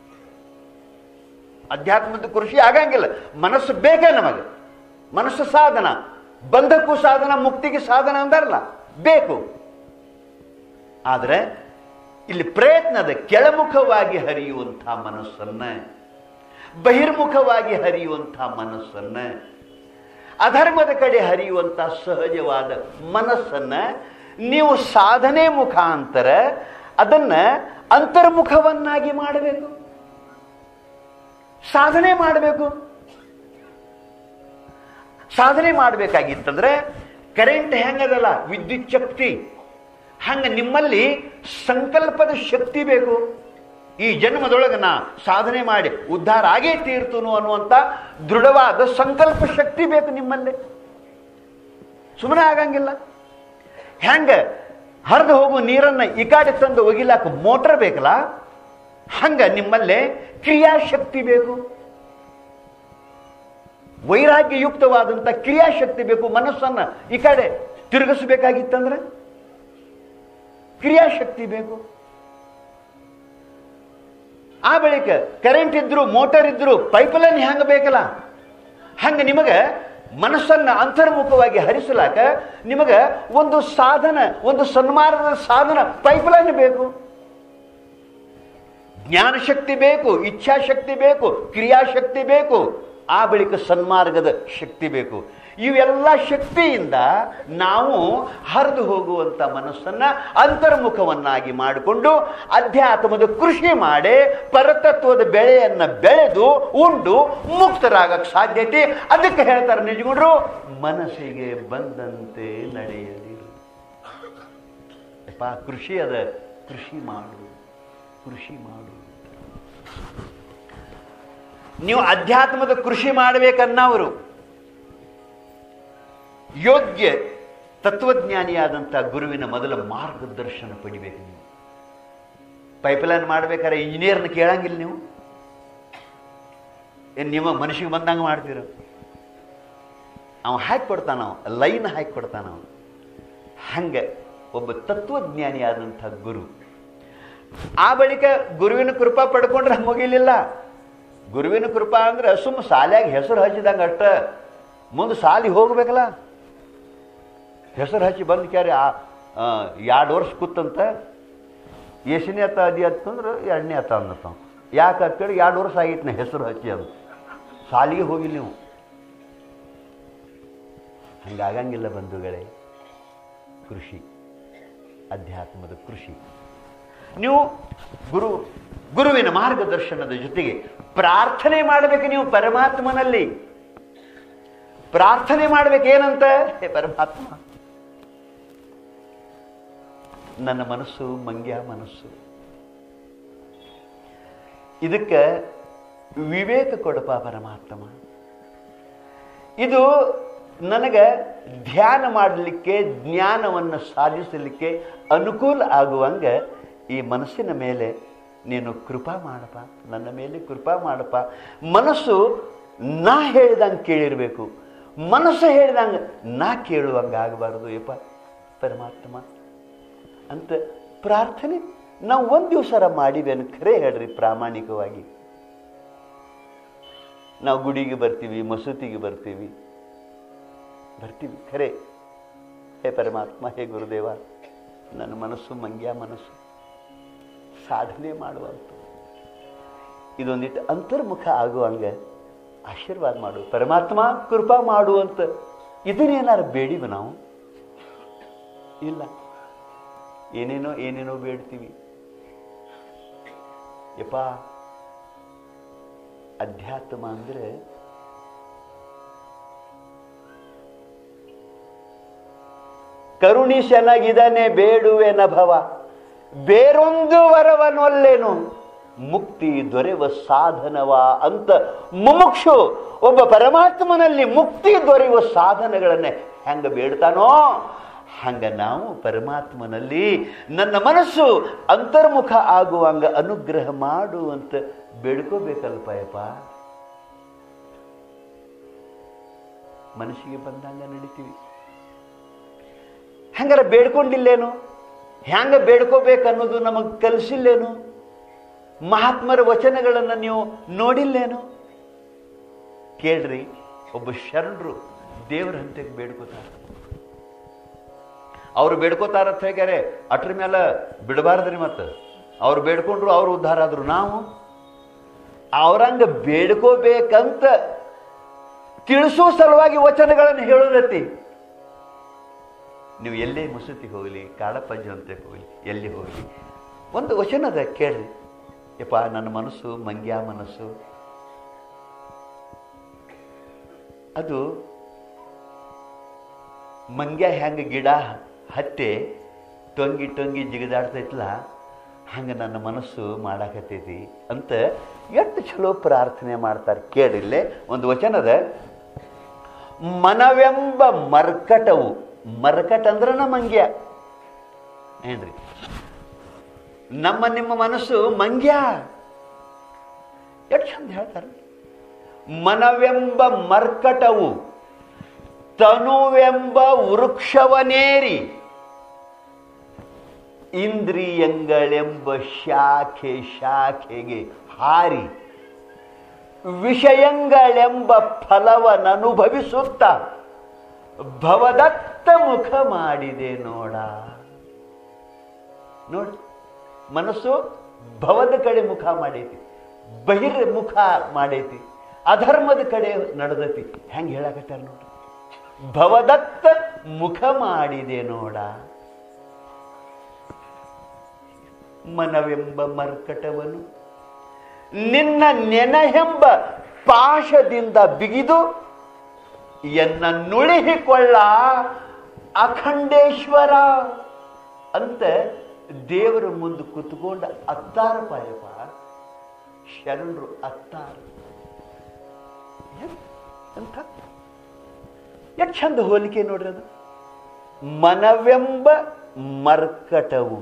ಅಧ್ಯಾತ್ಮದ ಕೃಷಿ ಆಗಂಗಿಲ್ಲ. ಮನಸ್ಸು ಬೇಕೇ ನಮಗೆ, ಮನಸ್ಸು ಸಾಧನ, ಬಂಧಕ್ಕೂ ಸಾಧನ, ಮುಕ್ತಿಗೆ ಸಾಧನ ಅಂದಾರಲ್ಲ, ಬೇಕು. ಆದರೆ ಇಲ್ಲಿ ಪ್ರಯತ್ನದ ಕೆಳಮುಖವಾಗಿ ಹರಿಯುವಂಥ ಮನಸ್ಸನ್ನ, ಬಹಿರ್ಮುಖವಾಗಿ ಹರಿಯುವಂಥ ಮನಸ್ಸನ್ನ, ಅಧರ್ಮದ ಕಡೆ ಹರಿಯುವಂಥ ಸಹಜವಾದ ಮನಸ್ಸನ್ನ ನೀವು ಸಾಧನೆ ಮುಖಾಂತರ ಅದನ್ನ ಅಂತರ್ಮುಖವನ್ನಾಗಿ ಮಾಡಬೇಕು, ಸಾಧನೆ ಮಾಡಬೇಕು. ಸಾಧನೆ ಮಾಡಬೇಕಾಗಿತ್ತಂದ್ರೆ ಕರೆಂಟ್ ಹೆಂಗದಲ್ಲ, ವಿದ್ಯುತ್ ಶಕ್ತಿ ಹಂಗ ನಿಮ್ಮಲ್ಲಿ ಸಂಕಲ್ಪದ ಶಕ್ತಿ ಬೇಕು. ಈ ಜನ್ಮದೊಳಗೆ ನಾ ಸಾಧನೆ ಮಾಡಿ ಉದ್ಧಾರ ಆಗೇ ತೀರ್ತನು ಅನ್ನುವಂಥ ದೃಢವಾದ ಸಂಕಲ್ಪ ಶಕ್ತಿ ಬೇಕು ನಿಮ್ಮಲ್ಲಿ, ಸುಮ್ಮನೆ ಆಗಂಗಿಲ್ಲ. ಹೆಂಗ ಹರಿದು ಹೋಗುವ ನೀರನ್ನು ಈ ಕಡೆ ತಂದು ಒಗಿಲಾಕ ಮೋಟರ್ ಬೇಕಲ್ಲ, ಹಂಗ ನಿಮ್ಮಲ್ಲೇ ಕ್ರಿಯಾಶಕ್ತಿ ಬೇಕು, ವೈರಾಗ್ಯಯುಕ್ತವಾದಂಥ ಕ್ರಿಯಾಶಕ್ತಿ ಬೇಕು. ಮನಸ್ಸನ್ನ ಈ ಕಡೆ ತಿರುಗಿಸಬೇಕಾಗಿತ್ತಂದ್ರೆ ಕ್ರಿಯಾಶಕ್ತಿ ಬೇಕು. ಆ ಬಳಿಕ ಕರೆಂಟ್ ಇದ್ರು, ಮೋಟರ್ ಇದ್ರು, ಪೈಪ್ಲೈನ್ ಹೆಂಗ ಬೇಕಲ್ಲ, ಹಂಗ ನಿಮಗೆ ಮನಸ್ಸನ್ನ ಅಂತರ್ಮುಖವಾಗಿ ಹರಿಸಲಾಕ ನಿಮಗೆ ಒಂದು ಸಾಧನ, ಒಂದು ಸನ್ಮಾರ್ಗದ ಸಾಧನ ಪೈಪ್ಲೈನ್ ಬೇಕು, ಜ್ಞಾನಶಕ್ತಿ ಬೇಕು, ಇಚ್ಛಾಶಕ್ತಿ ಬೇಕು, ಕ್ರಿಯಾಶಕ್ತಿ ಬೇಕು, ಆ ಬಳಿಕ ಸನ್ಮಾರ್ಗದ ಶಕ್ತಿ ಬೇಕು. ಇವೆಲ್ಲ ಶಕ್ತಿಯಿಂದ ನಾವು ಹರಿದು ಹೋಗುವಂಥ ಮನಸ್ಸನ್ನ ಅಂತರ್ಮುಖವನ್ನಾಗಿ ಮಾಡಿಕೊಂಡು ಅಧ್ಯಾತ್ಮದ ಕೃಷಿ ಮಾಡಿ ಪರತತ್ವದ ಬೆಳೆಯನ್ನು ಬೆಳೆದು ಉಂಡು ಮುಕ್ತರಾಗಕ್ಕೆ ಸಾಧ್ಯತೆ. ಅದಕ್ಕೆ ಹೇಳ್ತಾರೆ ನಿಜಗುಂಡ್ರು, ಮನಸ್ಸಿಗೆ ಬಂದಂತೆ ನಡೆಯಲಿರು. ಅಪ್ಪ ಕೃಷಿ ಅದ, ಕೃಷಿ ಮಾಡು, ಕೃಷಿ ಮಾಡು. ನೀವು ಅಧ್ಯಾತ್ಮದ ಕೃಷಿ ಮಾಡಬೇಕನ್ನವರು ಯೋಗ್ಯ ತತ್ವಜ್ಞಾನಿಯಾದಂಥ ಗುರುವಿನ ಮೊದಲ ಮಾರ್ಗದರ್ಶನ ಪಡಿಬೇಕು. ನೀವು ಪೈಪ್ಲೈನ್ ಮಾಡ್ಬೇಕಾದ್ರೆ ಇಂಜಿನಿಯರ್ನ ಕೇಳಂಗಿಲ್ಲ, ನೀವು ಏನು ನಿಮ್ಮ ಮನುಷ್ಯಗೆ ಬಂದಂಗೆ ಮಾಡ್ತೀರ? ಅವ ಹಾಕಿ ಕೊಡ್ತಾನ, ಅವ ಲೈನ್ ಹಾಕಿ ಕೊಡ್ತಾನ. ಅವ ಹಂಗೆ ಒಬ್ಬ ತತ್ವಜ್ಞಾನಿಯಾದಂಥ ಗುರು. ಆ ಬಳಿಕ ಗುರುವಿನ ಕೃಪಾ ಪಡ್ಕೊಂಡ್ರೆ ಮುಗಿಲಿಲ್ಲ. ಗುರುವಿನ ಕೃಪಾ ಅಂದ್ರೆ ಸುಮ್ಮ ಸಾಲ್ಯಾಗ ಹೆಸರು ಹಚ್ಚಿದಂಗೆ ಅಷ್ಟ, ಮುಂದೆ ಸಾಲಿ ಹೋಗ್ಬೇಕಲ್ಲ. ಹೆಸರು ಹಚ್ಚಿ ಬಂದು ಕ್ಯಾರಿ ಎರಡು ವರ್ಷ ಕೂತಂತ ಎಷ್ಟನೇ ಅತ್ತ ಅದಿ ಅಂತಂದ್ರೆ ಎರಡನೇ ಅತ್ತ ಅಂದತ್ತ. ಯಾಕೆ ಅಂತೇಳಿ ಎರಡು ವರ್ಷ ಆಗಿತ್ತು ನಾ ಹೆಸರು ಹಚ್ಚಿ ಅಂತ, ಸಾಲಿಗೆ ಹೋಗಿಲ್ಲ ನೀವು. ಹಂಗಾಗಂಗಿಲ್ಲ ಬಂಧುಗಳೇ. ಕೃಷಿ, ಅಧ್ಯಾತ್ಮದ ಕೃಷಿ. ನೀವು ಗುರು ಗುರುವಿನ ಮಾರ್ಗದರ್ಶನದ ಜೊತೆಗೆ ಪ್ರಾರ್ಥನೆ ಮಾಡಬೇಕು. ನೀವು ಪರಮಾತ್ಮನಲ್ಲಿ ಪ್ರಾರ್ಥನೆ ಮಾಡಬೇಕೇನಂತ? ಹೇ ಪರಮಾತ್ಮ, ನನ್ನ ಮನಸ್ಸು ಮಂಗ್ಯ ಮನಸ್ಸು, ಇದಕ್ಕೆ ವಿವೇಕ ಕೊಡಪ್ಪ ಪರಮಾತ್ಮ. ಇದು ನನಗೆ ಧ್ಯಾನ ಮಾಡಲಿಕ್ಕೆ, ಜ್ಞಾನವನ್ನು ಸಾಧಿಸಲಿಕ್ಕೆ ಅನುಕೂಲ ಆಗುವಂಗೆ ಈ ಮನಸ್ಸಿನ ಮೇಲೆ ನೀನು ಕೃಪಾ ಮಾಡಪ್ಪ, ನನ್ನ ಮೇಲೆ ಕೃಪಾ ಮಾಡಪ್ಪ. ಮನಸ್ಸು ನಾ ಹೇಳಿದಂಗೆ ಕೇಳಿರಬೇಕು, ಮನಸ್ಸು ಹೇಳಿದಂಗೆ ನಾ ಕೇಳುವಂಗೆ ಆಗಬಾರ್ದು ಯಪ್ಪ ಪರಮಾತ್ಮ ಅಂತ ಪ್ರಾರ್ಥನೆ ನಾವು ಒಂದು ದಿವಸ ಮಾಡಿವೇನು? ಖರೇ ಹೇಳ್ರಿ ಪ್ರಾಮಾಣಿಕವಾಗಿ. ನಾವು ಗುಡಿಗೆ ಬರ್ತೀವಿ, ಮಸೂತಿಗೆ ಬರ್ತೀವಿ ಬರ್ತೀವಿ ಖರೇ, ಹೇ ಪರಮಾತ್ಮ, ಹೇ ಗುರುದೇವ, ನನ್ನ ಮನಸ್ಸು ಮಂಗ್ಯ ಮನಸ್ಸು, ಸಾಧನೆ ಮಾಡುವಂಥ ಇದೊಂದಿಟ್ಟು ಅಂತರ್ಮುಖ ಆಗುವಂಗೆ ಆಶೀರ್ವಾದ ಮಾಡು ಪರಮಾತ್ಮ, ಕೃಪಾ ಮಾಡುವಂತ. ಇದನ್ನೇನಾರು ಬೇಡಿವ ನಾವು? ಇಲ್ಲ, ಏನೇನೋ ಏನೇನೋ ಬೇಡ್ತೀವಿ. ಯಪ್ಪ, ಅಧ್ಯಾತ್ಮ ಅಂದ್ರೆ ಕರುಣಿಸನಾಗಿದ್ದಾನೆ ಬೇಡುವೆನ ಭವ, ಬೇರೊಂದು ವರವನೊಲ್ಲೆನು ಮುಕ್ತಿ ದೊರೆವ ಸಾಧನವ ಅಂತ ಮುಮುಕ್ಷು ಒಬ್ಬ ಪರಮಾತ್ಮನಲ್ಲಿ ಮುಕ್ತಿ ದೊರೆಯುವ ಸಾಧನಗಳನ್ನೇ ಹೆಂಗ ಬೇಡ್ತಾನೋ ಹಂಗ ನಾವು ಪರಮಾತ್ಮನಲ್ಲಿ ನನ್ನ ಮನಸ್ಸು ಅಂತರ್ಮುಖ ಆಗುವಂಗ ಅನುಗ್ರಹ ಮಾಡು ಅಂತ ಬೇಡ್ಕೋಬೇಕಲ್ಪಯಪ್ಪ. ಮನಸ್ಸಿಗೆ ಬಂದಂಗ ನಡಿತೀವಿ. ಹಂಗಾರ ಬೇಡ್ಕೊಂಡಿಲ್ಲೇನು? ಹ್ಯಾಂಗ ಬೇಡ್ಕೋಬೇಕನ್ನೋದು ನಮಗೆ ಕಲಿಸಿಲ್ಲೇನು? ಮಹಾತ್ಮರ ವಚನಗಳನ್ನು ನೀವು ನೋಡಿಲ್ಲೇನು? ಕೇಳ್ರಿ, ಒಬ್ಬ ಶರಣರು ದೇವರ ಹಂತಕ್ಕೆ ಬೇಡ್ಕೋತಾರ. ಅವ್ರು ಬೇಡ್ಕೋತಾರಂತ ಹೇಳ್ಯಾರೆ, ಅಟ್ರ ಮೇಲೆ ಬಿಡಬಾರ್ದ್ರಿ. ಮತ್ತು ಅವ್ರು ಬೇಡ್ಕೊಂಡ್ರು, ಅವ್ರು ಉದ್ಧಾರ ಆದ್ರು. ನಾವು ಅವ್ರಂಗ ಬೇಡ್ಕೋಬೇಕಂತ ತಿಳಿಸೋ ಸಲುವಾಗಿ ವಚನಗಳನ್ನು ಹೇಳೋದತಿ. ನೀವು ಎಲ್ಲೇ ಮಸೂತಿಗೆ ಹೋಗಲಿ, ಕಾಡಪ್ಪಜ್ಜ ಅಂತ ಹೋಗಲಿ, ಎಲ್ಲಿ ಹೋಗಲಿ, ಒಂದು ವಚನದ ಕೇಳ್ರಿ. ಯಪ್ಪ, ನನ್ನ ಮನಸ್ಸು ಮಂಗ್ಯ ಮನಸ್ಸು, ಅದು ಮಂಗ್ಯ ಹೆಂಗೆ ಗಿಡ ಹತ್ತೆ ಟೊಂಗಿ ಟೊಂಗಿ ಜಿಗಿದಾಡ್ತೈತಲ್ಲ, ಹಂಗೆ ನನ್ನ ಮನಸ್ಸು ಮಾಡಾಕತ್ತೈತಿ ಅಂತ ಎಷ್ಟು ಚಲೋ ಪ್ರಾರ್ಥನೆ ಮಾಡ್ತಾರೆ. ಕೇಳಿಲ್ಲೇ ಒಂದು ವಚನದ, ಮನವೆಂಬ ಮರ್ಕಟವು, ಮರ್ಕಟ ಅಂದ್ರೆ ನಮ್ಮ ಮಂಗ್ಯ ಏನ್ರಿ, ನಮ್ಮ ನಿಮ್ಮ ಮನಸ್ಸು ಮಂಗ್ಯ. ಎಷ್ಟು ಚಂದ ಹೇಳ್ತಾರೆ. ಮನವೆಂಬ ಮರ್ಕಟವು ತನುವೆಂಬ ವೃಕ್ಷವನೇರಿ ಇಂದ್ರಿಯಗಳೆಂಬ ಶಾಖೆ ಶಾಖೆಗೆ ಹಾರಿ ವಿಷಯಗಳೆಂಬ ಫಲವನ್ನನುಭವಿಸುತ್ತ ಭವದತ್ತ ಮುಖ ಮಾಡಿದೆ ನೋಡ. ನೋಡಿ, ಮನಸ್ಸು ಭವದ ಕಡೆ ಮುಖ ಮಾಡೈತಿ, ಬಹಿರ್ ಮುಖ ಮಾಡೈತಿ, ಅಧರ್ಮದ ಕಡೆ ನಡೆದೈತಿ. ಹೆಂಗೆ ಹೇಳಕತ್ತಾರ ನೋಡಿ, ಭವದತ್ತ ಮುಖ ಮಾಡಿದೆ ನೋಡ. ಮನವೆಂಬ ಮರ್ಕಟವನು ನಿನ್ನ ನೆನಹೆಂಬ ಪಾಶದಿಂದ ಬಿಗಿದು ಎನ್ನ ನುಳಿಹಿಕೊಳ್ಳ ಅಖಂಡೇಶ್ವರ ಅಂತ ದೇವರ ಮುಂದೆ ಕುತ್ಕೊಂಡ ಅತ್ತಾರ ಪಾಯಪ್ಪ ಶರಣರು. ಅತ್ತಾರ ಅಂತ ಎಷ್ಟು ಚಂದ ಹೋಲಿಕೆ ನೋಡ್ರಿ ಅದು. ಮನವೆಂಬ ಮರ್ಕಟವು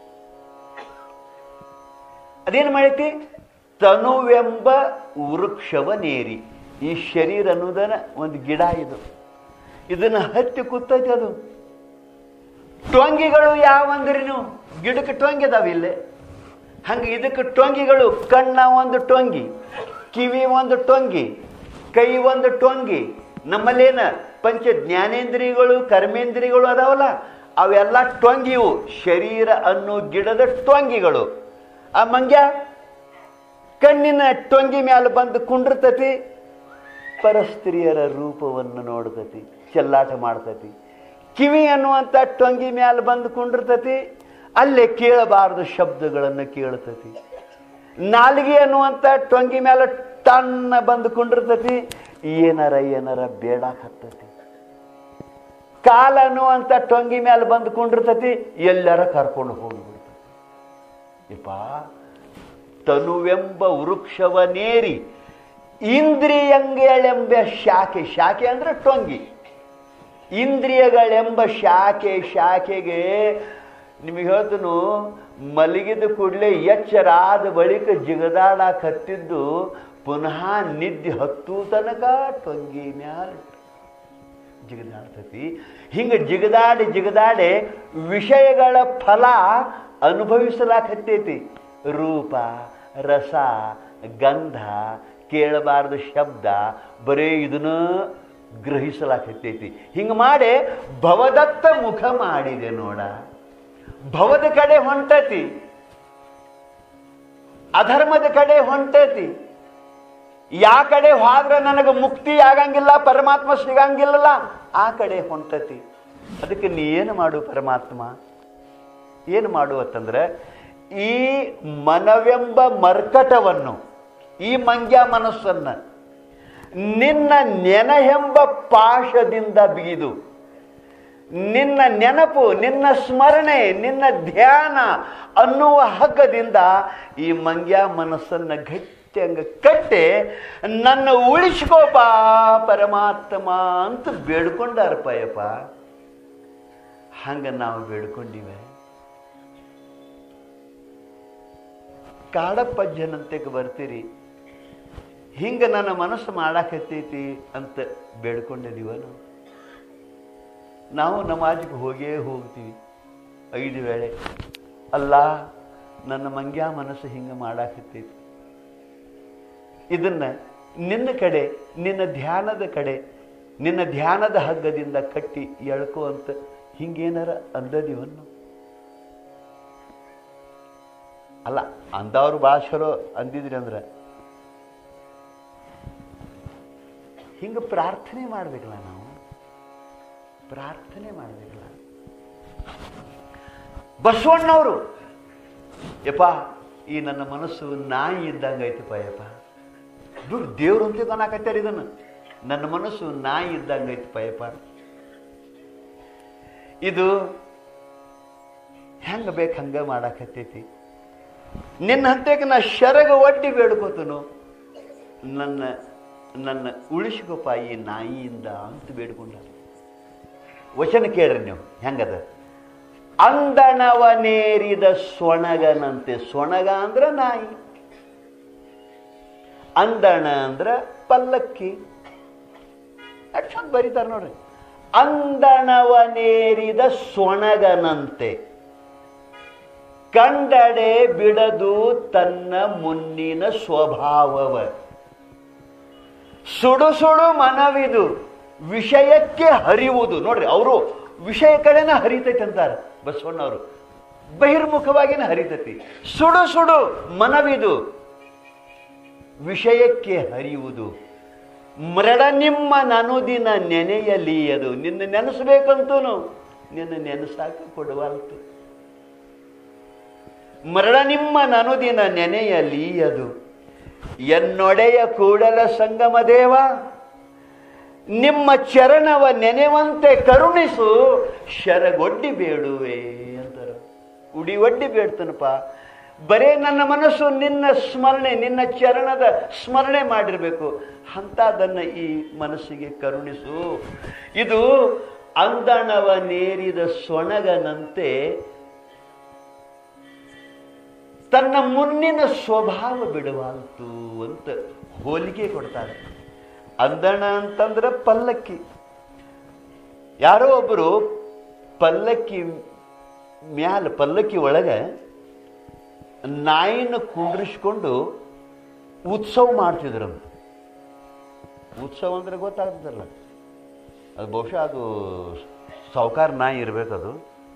ಅದೇನು ಮಾಡೈತಿ? ತನುವೆಂಬ ವೃಕ್ಷವನೇರಿ. ಈ ಶರೀರ ಅನ್ನೋದನ್ನ ಒಂದು ಗಿಡ, ಇದು ಇದನ್ನ ಹತ್ತಿ ಕೂತೈತಿ. ಅದು ಟೊಂಗಿಗಳು ಯಾವಂದ್ರಿ ನೀವು, ಗಿಡಕ್ಕೆ ಟೊಂಗಿ ಅದಾವ ಇಲ್ಲೇ. ಹಂಗೆ ಇದಕ್ಕೆ ಟೊಂಗಿಗಳು, ಕಣ್ಣ ಒಂದು ಟೊಂಗಿ, ಕಿವಿ ಒಂದು ಟೊಂಗಿ, ಕೈ ಒಂದು ಟೊಂಗಿ. ನಮ್ಮಲ್ಲೇನ ಪಂಚ ಜ್ಞಾನೇಂದ್ರಿಯಗಳು ಕರ್ಮೇಂದ್ರಿಯಗಳು ಅದಾವಲ್ಲ, ಅವೆಲ್ಲ ಟೊಂಗಿವು. ಶರೀರ ಅನ್ನೋ ಗಿಡದ ಟೊಂಗಿಗಳು. ಆ ಮಂಗ್ಯ ಕಣ್ಣಿನ ಟೊಂಗಿ ಮ್ಯಾಲ ಬಂದು ಕುಂಡಿರ್ತತಿ, ಪರಸ್ತ್ರೀಯರ ರೂಪವನ್ನು ನೋಡ್ತತಿ, ಚೆಲ್ಲಾಟ ಮಾಡ್ತತಿ. ಕಿವಿ ಅನ್ನುವಂಥ ಟೊಂಗಿ ಮ್ಯಾಲ ಬಂದು ಕುಂಡಿರ್ತತಿ, ಅಲ್ಲೇ ಕೇಳಬಾರದು ಶಬ್ದಗಳನ್ನು ಕೇಳ್ತತಿ. ನಾಲಿಗೆ ಅನ್ನುವಂಥ ಟೊಂಗಿ ಮ್ಯಾಲ ಟನ್ನ ಬಂದು ಕುಂಡಿರ್ತತಿ, ಏನಾರ ಏನಾರ ಬೇಡಾಕತ್ತತಿ. ಕಾಲ ಅನ್ನುವಂಥ ಟೊಂಗಿ ಮ್ಯಾಲ ಬಂದು ಕುಂಡಿರ್ತತಿ, ಎಲ್ಲರ ಕರ್ಕೊಂಡು ಹೋಗ್ಬಿಡ್ತತಿ. ಯಪ್ಪ, ತನುವೆಂಬ ವೃಕ್ಷವನೇರಿ ಇಂದ್ರಿಯಗಳೆಂಬ ಶಾಖೆ, ಶಾಖೆ ಅಂದ್ರೆ ಟೊಂಗಿ, ಇಂದ್ರಿಯಗಳೆಂಬ ಶಾಖೆ ಶಾಖೆಗೆ ನಿಮಗೆ ಹೇಳ್ತನು, ಮಲಗಿದ ಕೂಡಲೇ ಎಚ್ಚರಾದ ಬಳಿಕ ಜಿಗದಾಡಕ್ಕೆ ಹತ್ತಿದ್ದು ಪುನಃ ನಿದ್ದೆ ಹತ್ತು ತನಕ ಟೊಂಗಿ ಮ್ಯಾಲ ಜಿಗದಾಡ್ತತಿ. ಹಿಂಗೆ ಜಿಗದಾಡಿ ಜಿಗದಾಡಿ ವಿಷಯಗಳ ಫಲ ಅನುಭವಿಸಲಾಕತ್ತೈತಿ. ರೂಪ, ರಸ, ಗಂಧ, ಕೇಳಬಾರದು ಶಬ್ದ, ಬರೇ ಇದನ್ನ ಗ್ರಹಿಸಲಾಕತ್ತೈತಿ. ಹಿಂಗೆ ಮಾಡಿ ಭವದತ್ತ ಮುಖ ಮಾಡಿದೆ ನೋಡ. ಭವದ ಕಡೆ ಹೊಂಟತಿ, ಅಧರ್ಮದ ಕಡೆ ಹೊಂಟತಿ. ಯಾ ಕಡೆ ಹೋದ್ರೆ ನನಗೆ ಮುಕ್ತಿ ಆಗಂಗಿಲ್ಲ, ಪರಮಾತ್ಮ ಸಿಗಂಗಿಲ್ಲಲ್ಲ, ಆ ಕಡೆ ಹೊಂಟತಿ. ಅದಕ್ಕೆ ನೀ ಏನು ಮಾಡು ಪರಮಾತ್ಮ, ಏನು ಮಾಡುವತ್ತಂದ್ರೆ, ಈ ಮನವೆಂಬ ಮರ್ಕಟವನ್ನು, ಈ ಮಂಗ್ಯ ಮನಸ್ಸನ್ನ ನಿನ್ನ ನೆನಹೆಂಬ ಪಾಶದಿಂದ ಬಿಗಿದು, ನಿನ್ನ ನೆನಪು, ನಿನ್ನ ಸ್ಮರಣೆ, ನಿನ್ನ ಧ್ಯಾನ ಅನ್ನುವ ಹಗ್ಗದಿಂದ ಈ ಮಂಗ್ಯ ಮನಸ್ಸನ್ನ ಗಟ್ಟಿ ಹಂಗ ಕಟ್ಟೆ ನನ್ನ ಉಳಿಸ್ಕೋಪ ಪರಮಾತ್ಮ ಅಂತ ಬೇಡ್ಕೊಂಡಾರಪ್ಪಯ್ಯಪ್ಪ. ಹಂಗ ನಾವು ಬೇಡ್ಕೊಂಡಿವೆ. ಕಾಡಪ್ಪಜ್ಜನಂತೆಗೆ ಬರ್ತೀರಿ, ಹಿಂಗ ನನ್ನ ಮನಸ್ಸು ಮಾಡಾಕತ್ತೈತಿ ಅಂತ ಬೇಡ್ಕೊಂಡಿದೀವ. ನಾವು ನಾವು ನಮಾಜ್ಗೆ ಹೋಗೇ ಹೋಗ್ತೀವಿ ಐದು ವೇಳೆ. ಅಲ್ಲ, ನನ್ನ ಮಂಗ್ಯ ಮನಸ್ಸು ಹಿಂಗೆ ಮಾಡಾಕತ್ತೈತಿ, ಇದನ್ನ ನಿನ್ನ ಕಡೆ, ನಿನ್ನ ಧ್ಯಾನದ ಕಡೆ, ನಿನ್ನ ಧ್ಯಾನದ ಹಗ್ಗದಿಂದ ಕಟ್ಟಿ ಎಳ್ಕೋ ಅಂತ ಹಿಂಗೇನಾರ ಅಂದದಿವನ್ನು. ಅಲ್ಲ, ಅಂದವ್ರು ಭಾಳ ಚಲೋ ಅಂದಿದ್ರಿ ಅಂದ್ರೆ ಹಿಂಗೆ ಪ್ರಾರ್ಥನೆ ಮಾಡ್ಬೇಕಲ್ಲ, ನಾವು ಪ್ರಾರ್ಥನೆ ಮಾಡ್ಬೇಕಲ್ಲ. ಬಸವಣ್ಣವರು, ಯಪ್ಪ ಈ ನನ್ನ ಮನಸ್ಸು ನಾಯಿ ಇದ್ದಂಗೆ ಐತಪ್ಪ, ಯಪ್ಪ ದುಡ್ಡು ದೇವ್ರು ಅಂತ ಕಾಣಕತ್ತಾರ, ಇದನ್ನು ನನ್ನ ಮನಸ್ಸು ನಾಯಿ ಇದ್ದಂಗೆ ಐತಪ್ಪ ಯಪ್ಪ, ಇದು ಹೆಂಗ ಬೇಕು ಹಂಗ ಮಾಡಾಕತ್ತೈತಿ, ನಿನ್ನ ಹಂತಕ್ಕೆ ನಾ ಶರಗ ಒಡ್ಡಿ ಬೇಡ್ಕೋತನು, ನನ್ನ ನನ್ನ ಉಳಿಸ್ಕೋಪ ಈ ನಾಯಿಯಿಂದ ಅಂತ ಬೇಡ್ಕೊಂಡ. ವಚನ ಕೇಳ್ರಿ ನೀವು ಹೆಂಗದ. ಅಂದಣವನೇರಿದ ಸೊಣಗನಂತೆ. ಸೊಣಗ ಅಂದ್ರ ನಾಯಿ, ಅಂದಣ ಅಂದ್ರ ಪಲ್ಲಕ್ಕಿ. ಚಂದ ಬರೀತಾರ ನೋಡ್ರಿ. ಅಂದಣವನೇರಿದ ಸೊಣಗನಂತೆ ಕಂಡಡೆ ಬಿಡದು ತನ್ನ ಮುನ್ನಿನ ಸ್ವಭಾವವ. ಸುಡು ಸುಡು ಮನವಿದು ವಿಷಯಕ್ಕೆ ಹರಿಯುವುದು. ನೋಡ್ರಿ, ಅವರು ವಿಷಯ ಕಡೆನ ಹರಿತೈತಿ ಅಂತಾರೆ ಬಸವಣ್ಣವರು, ಬಹಿರ್ಮುಖವಾಗಿನ ಹರಿತೈತಿ. ಸುಡು ಸುಡು ಮನವಿದು ವಿಷಯಕ್ಕೆ ಹರಿಯುವುದು. ಮರಡ ನಿಮ್ಮ ನನುದಿನ ನೆನೆಯಲಿಯದು. ನಿನ್ನ ನೆನೆಸ್ಬೇಕಂತೂ ನಿನ್ನ ನೆನೆಸಾಕ ಕೊಡುವಲ್ತು. ಮರಳ ನಿಮ್ಮ ನನುದಿನ ನೆನೆಯಲಿಯದು. ಎನ್ನೊಡೆಯ ಕೂಡಲ ಸಂಗಮ ದೇವ, ನಿಮ್ಮ ಚರಣವ ನೆನೆವಂತೆ ಕರುಣಿಸು, ಶರಗೊಡ್ಡಿ ಬೇಡುವೆ ಅಂತಾರ. ಉಡಿ ಒಡ್ಡಿ ಬೇಡ್ತನಪ್ಪ. ಬರೇ ನನ್ನ ಮನಸ್ಸು ನಿನ್ನ ಸ್ಮರಣೆ, ನಿನ್ನ ಚರಣದ ಸ್ಮರಣೆ ಮಾಡಿರ್ಬೇಕು, ಅಂಥದನ್ನು ಈ ಮನಸ್ಸಿಗೆ ಕರುಣಿಸು. ಇದು ಅಂದಣವ ನೇರಿದ ಸೊಣಗನಂತೆ ತನ್ನ ಮುನ್ನಿನ ಸ್ವಭಾವ ಬಿಡುವಾಲ್ತು ಅಂತ ಹೋಲಿಕೆ ಕೊಡ್ತಾರೆ. ಅಂದಣ ಅಂತಂದ್ರೆ ಪಲ್ಲಕ್ಕಿ. ಯಾರೋ ಒಬ್ಬರು ಪಲ್ಲಕ್ಕಿ ಮ್ಯಾಲ, ಪಲ್ಲಕ್ಕಿ ಒಳಗೆ ನಾಯಿನ ಕುಂಡ್ರಿಸ್ಕೊಂಡು ಉತ್ಸವ ಮಾಡ್ತಿದ್ರಂತ. ಉತ್ಸವ ಅಂದ್ರೆ ಗೊತ್ತಾಗ್ತದಲ್ಲ, ಅದು ಬಹುಶಃ ಅದು ಸಾವುಕಾರ ನಾಯಿ ಇರಬೇಕದು,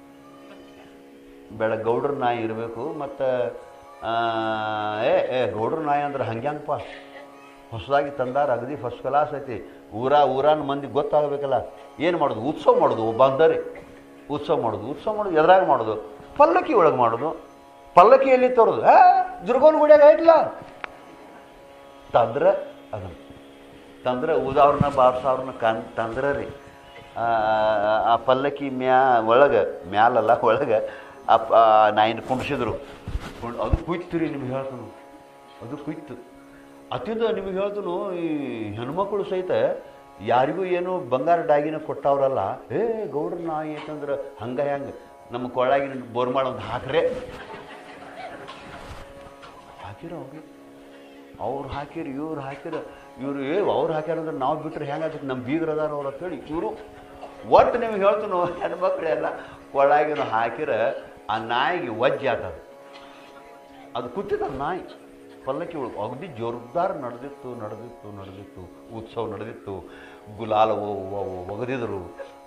ಬೆಳ ಗೌಡ್ರ ನಾಯಿ ಇರಬೇಕು. ಮತ್ತು ಏ ಏ ಗೌಡ್ರ ನಾಯಿ ಅಂದ್ರೆ ಹಂಗ್ಯಾಂಗಪ್ಪ, ಹೊಸದಾಗಿ ತಂದಾರ, ಅಗದಿ ಫಸ್ಟ್ ಕ್ಲಾಸ್ ಐತಿ, ಊರ ಊರಾನ ಮಂದಿ ಗೊತ್ತಾಗಬೇಕಲ್ಲ. ಏನು ಮಾಡೋದು? ಉತ್ಸವ ಮಾಡೋದು. ಬಂದರೆ ಉತ್ಸವ ಮಾಡೋದು. ಉತ್ಸವ ಮಾಡೋದು ಎದ್ರಾಗ ಮಾಡೋದು? ಪಲ್ಲಕ್ಕಿ ಒಳಗೆ ಮಾಡೋದು. ಪಲ್ಲಕ್ಕಿಯಲ್ಲಿ ತರೋದು. ಹೇ ದುರ್ಗೋನ್ ಗುಡಿಯಾಗ ಐಟ್ಲ ತಂದ್ರೆ ಅದನ್ನು ತಂದ್ರೆ ಊದವ್ರನ್ನ ಬಾರ್ಸವ್ರನ್ನ ಕನ್ ತಂದ್ರೆ ರೀ ಆ ಪಲ್ಲಕ್ಕಿ ಮ್ಯಾ ಒಳಗೆ, ಮ್ಯಾಲಲ್ಲ ಒಳಗೆ ಆ ನಾಯಿನ ಕುಂಡಿಸಿದ್ರು. ಕುಂಡ್ ಅದು ಕುಯ್ತು ರೀ, ನಿಮ್ಗೆ ಹೇಳ್ತಾನು, ಅದು ಕುಯ್ತು. ಅತಿಂದ ನಿಮಗೆ ಹೇಳ್ತಾನು, ಈ ಹೆಣ್ಮಕ್ಳು ಸಹಿತ ಯಾರಿಗೂ ಏನು ಬಂಗಾರ ಡಾಗಿನ ಕೊಟ್ಟವ್ರಲ್ಲ, ಏ ಗೌಡ್ರ ನಾಯಿ ಐತಂದ್ರೆ ಹಂಗ ಹೆಂಗೆ ನಮ್ಮ ಕೊಳಗಿನ ಬೋರ್ಮಾಳ ಒಂದು ಹಾಕ್ರೆ ಹಾಕಿರ ಅವ್ರು ಅವ್ರು ಹಾಕಿರಿ ಇವ್ರು ಹಾಕಿರ ಇವರು ಏ ಅವ್ರು ಹಾಕ್ಯಾರಂದ್ರೆ ನಾವು ಬಿಟ್ಟರೆ ಹೆಂಗಾಗ್ತದೆ, ನಮ್ಮ ಬೀಗ್ರ ಅದಾರ ಅವ್ರು ಅಂತೇಳಿ ಇವರು ಒಟ್ಟು ನಿಮ್ಗೆ ಹೇಳ್ತಾನು ಹೆಣ್ಮಕ್ಳೆಲ್ಲ ಕೊಳಗಿನ ಹಾಕಿರ ಆ ನಾಯಿಗೆ ವಜ್ಜೆ ಆಗ್ತದೆ. ಅದು ಕೂತಿದ್ದ ನಾಯಿ ಪಲ್ಲಕ್ಕಿ ಒಳಗೆ ಅಗದಿ ಜೋರ್ದಾರ ನಡೆದಿತ್ತು ನಡೆದಿತ್ತು ನಡೆದಿತ್ತು ಉತ್ಸವ ನಡೆದಿತ್ತು. ಗುಲಾಲ ಒಗದಿದ್ರು,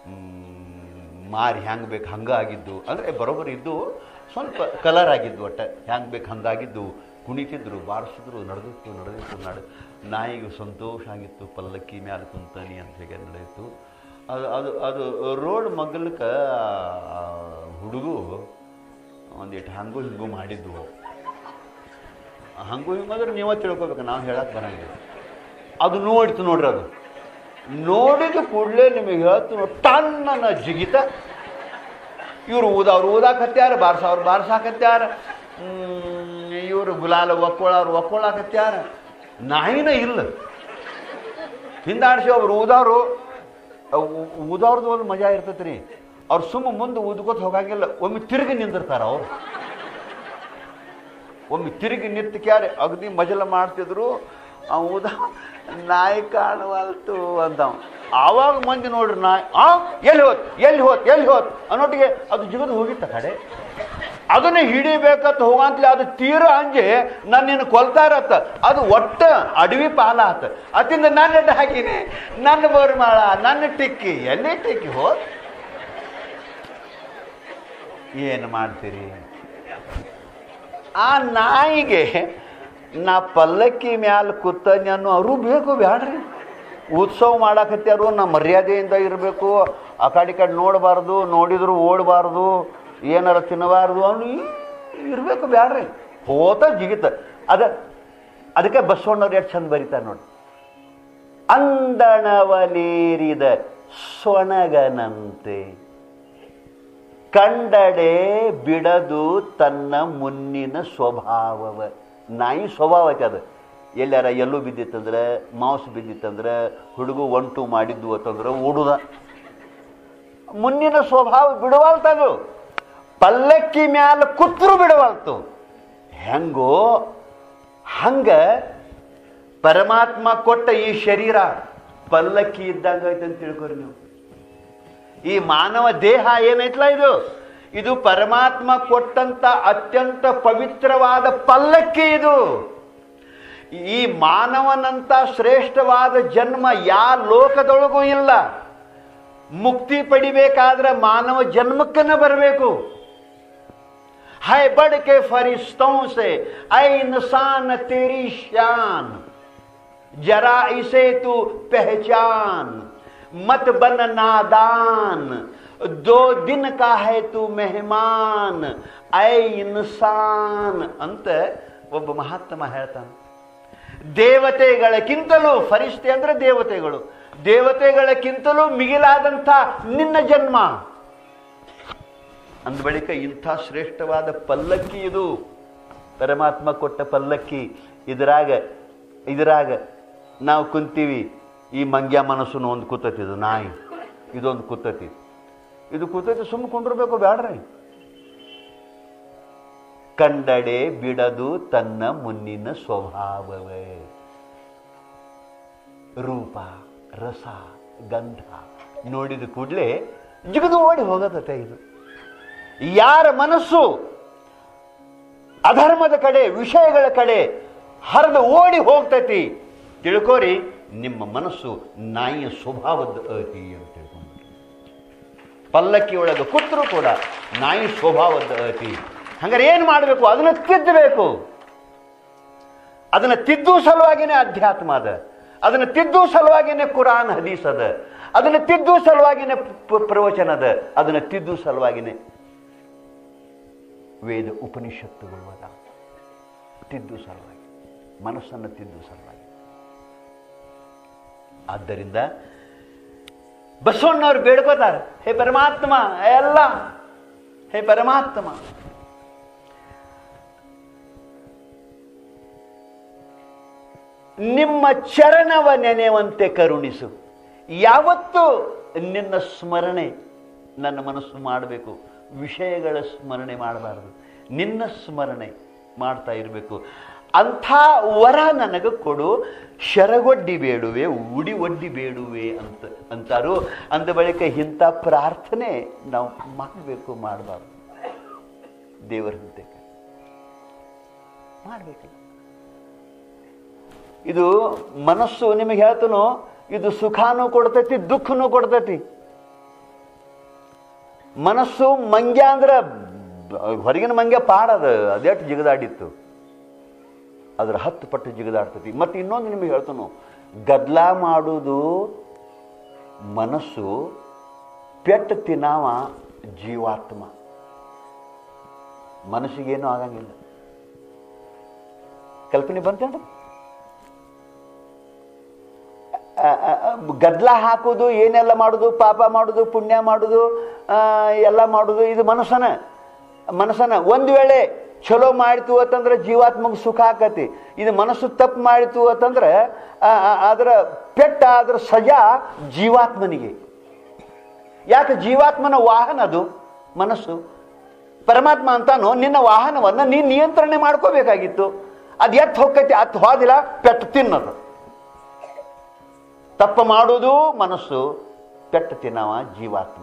ಮಾರಿ ಹೆಂಗೆ ಬೇಕು ಹಂಗೆ ಆಗಿದ್ದು, ಅಂದರೆ ಬರೋಬ್ಬರಿ ಇದ್ದು, ಸ್ವಲ್ಪ ಕಲರ್ ಆಗಿದ್ದು, ಒಟ್ಟು ಹೆಂಗೆ ಬೇಕು ಹಂಗಾಗಿದ್ದು. ಕುಣಿತಿದ್ರು, ಬಾರಿಸಿದ್ರು, ನಡೆದಿತ್ತು ನಡೆದಿತ್ತು ನಡೆ ನಾಯಿಗೂ ಸಂತೋಷ ಆಗಿತ್ತು. ಪಲ್ಲಕ್ಕಿ ಮ್ಯಾಲೆ ಕುಂತಾನಿ ಅಂತ ಹೇಗೆ ನಡೆಯಿತು. ಅದು ಅದು ಅದು ರೋಡ್ ಮಗ್ಲಕ್ಕೆ ಹುಡುಗು ಒಂದಿಟ್ಟು ಹಂಗೂ ಹಿಂಗೂ ಮಾಡಿದ್ವು. ಹಂಗೂ ಹಿಂಗಾದ್ರೆ ನೀವೇ ತಿಳ್ಕೊಬೇಕು, ನಾವು ಹೇಳಕ್ಕೆ ಬರಂಗಿಲ್ಲ. ಅದು ನೋಡಿತು ನೋಡ್ರಿ, ಅದು ನೋಡಿದ ಕೂಡಲೇ ನಿಮಗೆ ಹೇಳ್ತು ಟನ್ನ ಜಿಗಿತ. ಇವರು ಊದವ್ರು ಊದಾಕತ್ಯಾರ, ಬಾರ್ಸವ್ರು ಬಾರ್ಸಾಕತ್ಯಾರ, ಇವರು ಗುಲಾಲ ಒಕ್ಕೊಳವ್ರು ಒಕ್ಕೊಳಕತ್ಯಾರ. ನಾಯಿನ ಇಲ್ಲ ಹಿಂದಾಡ್ಸಿ ಒಬ್ರು ಊದವ್ರು. ಊದವ್ರದ್ದು ಒಂದು ಮಜಾ ಇರ್ತೈತೆ ರೀ. ಅವ್ರು ಸುಮ್ಮ ಮುಂದೆ ಊದ್ಕೋತ ಹೋಗಂಗಿಲ್ಲ, ಒಮ್ಮೆ ತಿರುಗಿ ನಿಂದಿರ್ತಾರ ಅವ್ರು. ಒಮ್ಮೆ ತಿರುಗಿ ನಿಂತು ಕ್ಯಾರೆ ಅಗದಿ ಮಜಲ ಮಾಡ್ತಿದ್ರು. ಊದ ನಾಯಿ ಕಾಣವಲ್ತು ಅಂತ ಆವಾಗ ಮಂದಿ ನೋಡ್ರಿ ನಾಯಿ ಆ ಎಲ್ಲಿ ಹೋತ್ ಎಲ್ಲಿ ಹೋತ್ ಎಲ್ಲಿ ಹೋತ್ ಅನ್ನೋಟಿಗೆ ಅದು ಜಿಗದು ಹೋಗಿತ್ತ ಕಡೆ. ಅದನ್ನ ಹಿಡಿಬೇಕಂತ ಹೋಗಂತಲೇ ಅದು ತೀರ ಅಂಜೆ ನನ್ನೇನು ಕೊಲ್ತಾರತ್ತ. ಅದು ಒಟ್ಟ ಅಡವಿ ಪಾಲ ಆತ. ಅತಿಂದ ನನ್ನ ಹಾಕಿನಿ, ನನ್ನ ಬೋರ್ಮಾಳ, ನನ್ನ ಟಿಕ್ಕಿ, ಎಲ್ಲಿ ಟಿಕ್ಕಿ ಹೋತ್. ಏನು ಮಾಡ್ತೀರಿ? ಆ ನಾಯಿಗೆ ನಾ ಪಲ್ಲಕ್ಕಿ ಮ್ಯಾಲ ಕೂತನ್ಯ ಅನ್ನೋ ಅವರು ಬೇಕು ಬ್ಯಾಡ್ರಿ. ಉತ್ಸವ ಮಾಡಾಕತ್ಯಾರು, ನಾ ಮರ್ಯಾದೆಯಿಂದ ಇರಬೇಕು, ಆ ಕಡೆ ಕಡೆ ನೋಡಬಾರ್ದು, ನೋಡಿದ್ರು ಓಡಬಾರ್ದು, ಏನಾರ ತಿನ್ನಬಾರ್ದು ಅವನು ಇರಬೇಕು ಬ್ಯಾಡ್ರಿ. ಹೋತ ಜಿಗಿತ ಅದ. ಅದಕ್ಕೆ ಬಸವಣ್ಣವ್ರು ಎಷ್ಟು ಚಂದ ಬರೀತಾರೆ ನೋಡಿ. ಅಂದಣವನೇರಿದ ಸೊಣಗನಂತೆ ಕಂಡಡೆ ಬಿಡದು ತನ್ನ ಮುನ್ನಿನ ಸ್ವಭಾವವ. ನಾಯಿ ಸ್ವಭಾವ ಐತೆ ಅದು. ಎಲ್ಲಾರ ಎಲ್ಲೂ ಬಿದ್ದಿತ್ತಂದ್ರೆ, ಮಾಂಸ ಬಿದ್ದಿತ್ತಂದ್ರೆ, ಹುಡುಗು ಒಂಟು ಮಾಡಿದ್ದು ಅಂತಂದ್ರೆ ಓಡುದ. ಮುನ್ನಿನ ಸ್ವಭಾವ ಬಿಡುವಲ್ತದು. ಪಲ್ಲಕ್ಕಿ ಮ್ಯಾಲ ಕುತ್ರು ಬಿಡುವಲ್ತು. ಹೆಂಗೋ ಹಂಗ ಪರಮಾತ್ಮ ಕೊಟ್ಟ ಈ ಶರೀರ ಪಲ್ಲಕ್ಕಿ ಇದ್ದಂಗ ಐತೆ ಅಂತ ತಿಳ್ಕೊರಿ ನೀವು. ಈ ಮಾನವ ದೇಹ ಏನೈತಲ್ಲ, ಇದು ಇದು ಪರಮಾತ್ಮ ಕೊಟ್ಟಂತ ಅತ್ಯಂತ ಪವಿತ್ರವಾದ ಪಲ್ಲಕ್ಕಿ. ಇದು ಈ ಮಾನವನಂತ ಶ್ರೇಷ್ಠವಾದ ಜನ್ಮ ಯಾ ಲೋಕದೊಳಗೂ ಇಲ್ಲ. ಮುಕ್ತಿ ಪಡಿಬೇಕಾದ್ರೆ ಮಾನವ ಜನ್ಮಕ್ಕನ್ನ ಬರಬೇಕು. ಹೈ ಬಡ್ಕೆ ಫರಿಸ್ತೋं से ऐ इंसान तेरी शान जरा इसे तू पहचान मत बन नादान दो दिन का है तू मेहमान ऐ ಇನ್ಸಾನ್ ಅಂತ ಒಬ್ಬ ಮಹಾತ್ಮ ಹೇಳ್ತಾನೆ. ದೇವತೆಗಳಕ್ಕಿಂತಲೂ, ಫರಿಷ್ಠೆ ಅಂದ್ರೆ ದೇವತೆಗಳು, ದೇವತೆಗಳಕ್ಕಿಂತಲೂ ಮಿಗಿಲಾದಂಥ ನಿನ್ನ ಜನ್ಮ. ಅಂದ ಬಳಿಕ ಇಂಥ ಶ್ರೇಷ್ಠವಾದ ಪಲ್ಲಕ್ಕಿ ಇದು, ಪರಮಾತ್ಮ ಕೊಟ್ಟ ಪಲ್ಲಕ್ಕಿ. ಇದರಾಗ ಇದರಾಗ ನಾವು ಕುಂತೀವಿ. ಈ ಮಂಗ್ಯ ಮನಸ್ಸು ಒಂದು ಕೂತತಿ, ಇದು ನಾಯಿ ಇದೊಂದು ಕೂತತಿ. ಇದು ಕೂತತಿ, ಸುಮ್ಮ ಕುಂಡಿರ್ಬೇಕು ಬ್ಯಾಡ್ರಿ. ಕಂಡಡೆ ಬಿಡದು ತನ್ನ ಮುನ್ನಿನ ಸ್ವಭಾವವೇ. ರೂಪ, ರಸ, ಗಂಧ ನೋಡಿದ ಕೂಡಲೇ ಜಿಗಿದು ಓಡಿ ಹೋಗತ್ತೆ. ಇದು ಯಾರ ಮನಸ್ಸು ಅಧರ್ಮದ ಕಡೆ, ವಿಷಯಗಳ ಕಡೆ ಹರಿದು ಓಡಿ ಹೋಗ್ತೈತಿ, ತಿಳ್ಕೋರಿ ನಿಮ್ಮ ಮನಸ್ಸು ನಾಯಿಯ ಸ್ವಭಾವದ ಅತಿ ಅಂತ ತಿಳ್ಕೊಂಡು. ಪಲ್ಲಕ್ಕಿ ಒಳಗೆ ಕೂತ್ರು ಕೂಡ ನಾಯಿ ಸ್ವಭಾವದ ಅತಿ. ಹಂಗಾರೆ ಏನು ಮಾಡಬೇಕು? ಅದನ್ನು ತಿದ್ದಬೇಕು. ಅದನ್ನು ತಿದ್ದು ಸಲುವಾಗಿನೇ ಅಧ್ಯಾತ್ಮ ಅದ. ಅದನ್ನು ತಿದ್ದು ಸಲುವಾಗಿನೇ ಕುರಾನ್ ಹದೀಸ್ ಅದ. ಅದನ್ನು ತಿದ್ದು ಸಲುವಾಗಿನೇ ಪ್ರವಚನ ಅದ. ಅದನ್ನು ತಿದ್ದು ಸಲುವಾಗಿನೇ ವೇದ ಉಪನಿಷತ್ತುಗಳು ಅದ. ತಿದ್ದು ಸಲುವಾಗಿ, ಮನಸ್ಸನ್ನು ತಿದ್ದು ಸಲುವಾಗಿ. ಆದ್ದರಿಂದ ಬಸವಣ್ಣವ್ರು ಬೇಡ್ಕೋತಾರೆ, ಹೇ ಪರಮಾತ್ಮ, ಎಲ್ಲ ಹೇ ಪರಮಾತ್ಮ, ನಿಮ್ಮ ಚರಣವ ನೆನೆಯುವಂತೆ ಕರುಣಿಸು. ಯಾವತ್ತೂ ನಿನ್ನ ಸ್ಮರಣೆ ನನ್ನ ಮನಸ್ಸು ಮಾಡಬೇಕು. ವಿಷಯಗಳ ಸ್ಮರಣೆ ಮಾಡಬಾರದು, ನಿನ್ನ ಸ್ಮರಣೆ ಮಾಡ್ತಾ ಇರಬೇಕು. ಅಂಥ ವರ ನನಗೆ ಕೊಡು, ಶರಗೊಡ್ಡಿ ಬೇಡುವೆ, ಉಡಿ ಒಡ್ಡಿ ಬೇಡುವೆ ಅಂತ ಅಂತಾರು. ಅಂದ ಬಳಿಕ ಇಂಥ ಪ್ರಾರ್ಥನೆ ನಾವು ಮಾಡಬೇಕು, ಮಾಡಬಾರ್ದು. ದೇವರಂತೆ ಮಾಡಬೇಕು. ಇದು ಮನಸ್ಸು ನಿಮಗೆ ಹೇಳ್ತನೋ, ಇದು ಸುಖನೂ ಕೊಡ್ತೈತಿ, ದುಃಖನೂ ಕೊಡ್ತೈತಿ. ಮನಸ್ಸು ಮಂಗ್ಯ ಅಂದ್ರೆ ಹೊರಗಿನ ಮಂಗ್ಯ ಪಾಡದ, ಅದೆಷ್ಟು ಜಿಗದಾಡಿತ್ತು, ಅದ್ರ ಹತ್ತು ಪಟ್ಟು ಜಿಗದಾಡ್ತೈತಿ. ಮತ್ತು ಇನ್ನೊಂದು ನಿಮಗೆ ಹೇಳ್ತಾನು, ಗದ್ಲ ಮಾಡುವುದು ಮನಸ್ಸು, ಪೆಟ್ಟು ತಿನ್ನಾವ ಜೀವಾತ್ಮ. ಮನಸ್ಸಿಗೇನು ಆಗಂಗಿಲ್ಲ. ಕಲ್ಪನೆ ಬಂತೇನ್ರಿ? ಗದ್ಲ ಹಾಕೋದು, ಏನೆಲ್ಲ ಮಾಡೋದು, ಪಾಪ ಮಾಡೋದು, ಪುಣ್ಯ ಮಾಡೋದು, ಎಲ್ಲ ಮಾಡೋದು, ಇದು ಮನಸ್ಸನ ಮನಸ್ಸನ ಒಂದು ವೇಳೆ ಚಲೋ ಮಾಡಿತು ಅಂತಂದ್ರೆ ಜೀವಾತ್ಮಗೆ ಸುಖ ಆಕತಿ. ಇದು ಮನಸ್ಸು ತಪ್ಪು ಮಾಡಿತು ಅಂತಂದ್ರೆ ಅದರ ಪೆಟ್ಟ, ಅದರ ಸಜಾ ಜೀವಾತ್ಮನಿಗೆ. ಯಾಕೆ ಜೀವಾತ್ಮನ ವಾಹನ ಅದು ಮನಸ್ಸು. ಪರಮಾತ್ಮ ಅಂತಾನು ನಿನ್ನ ವಾಹನವನ್ನು ನೀನು ನಿಯಂತ್ರಣೆ ಮಾಡ್ಕೋಬೇಕಾಗಿತ್ತು. ಅದು ಎತ್ತು ಹೋಗ್ತೈತಿ, ಹತ್ತು ಹೋದಿಲ್ಲ, ಪೆಟ್ಟು ತಿನ್ನೋದು. ತಪ್ಪು ಮಾಡೋದು ಮನಸ್ಸು, ಪೆಟ್ಟು ತಿನ್ನವ ಜೀವಾತ್ಮ.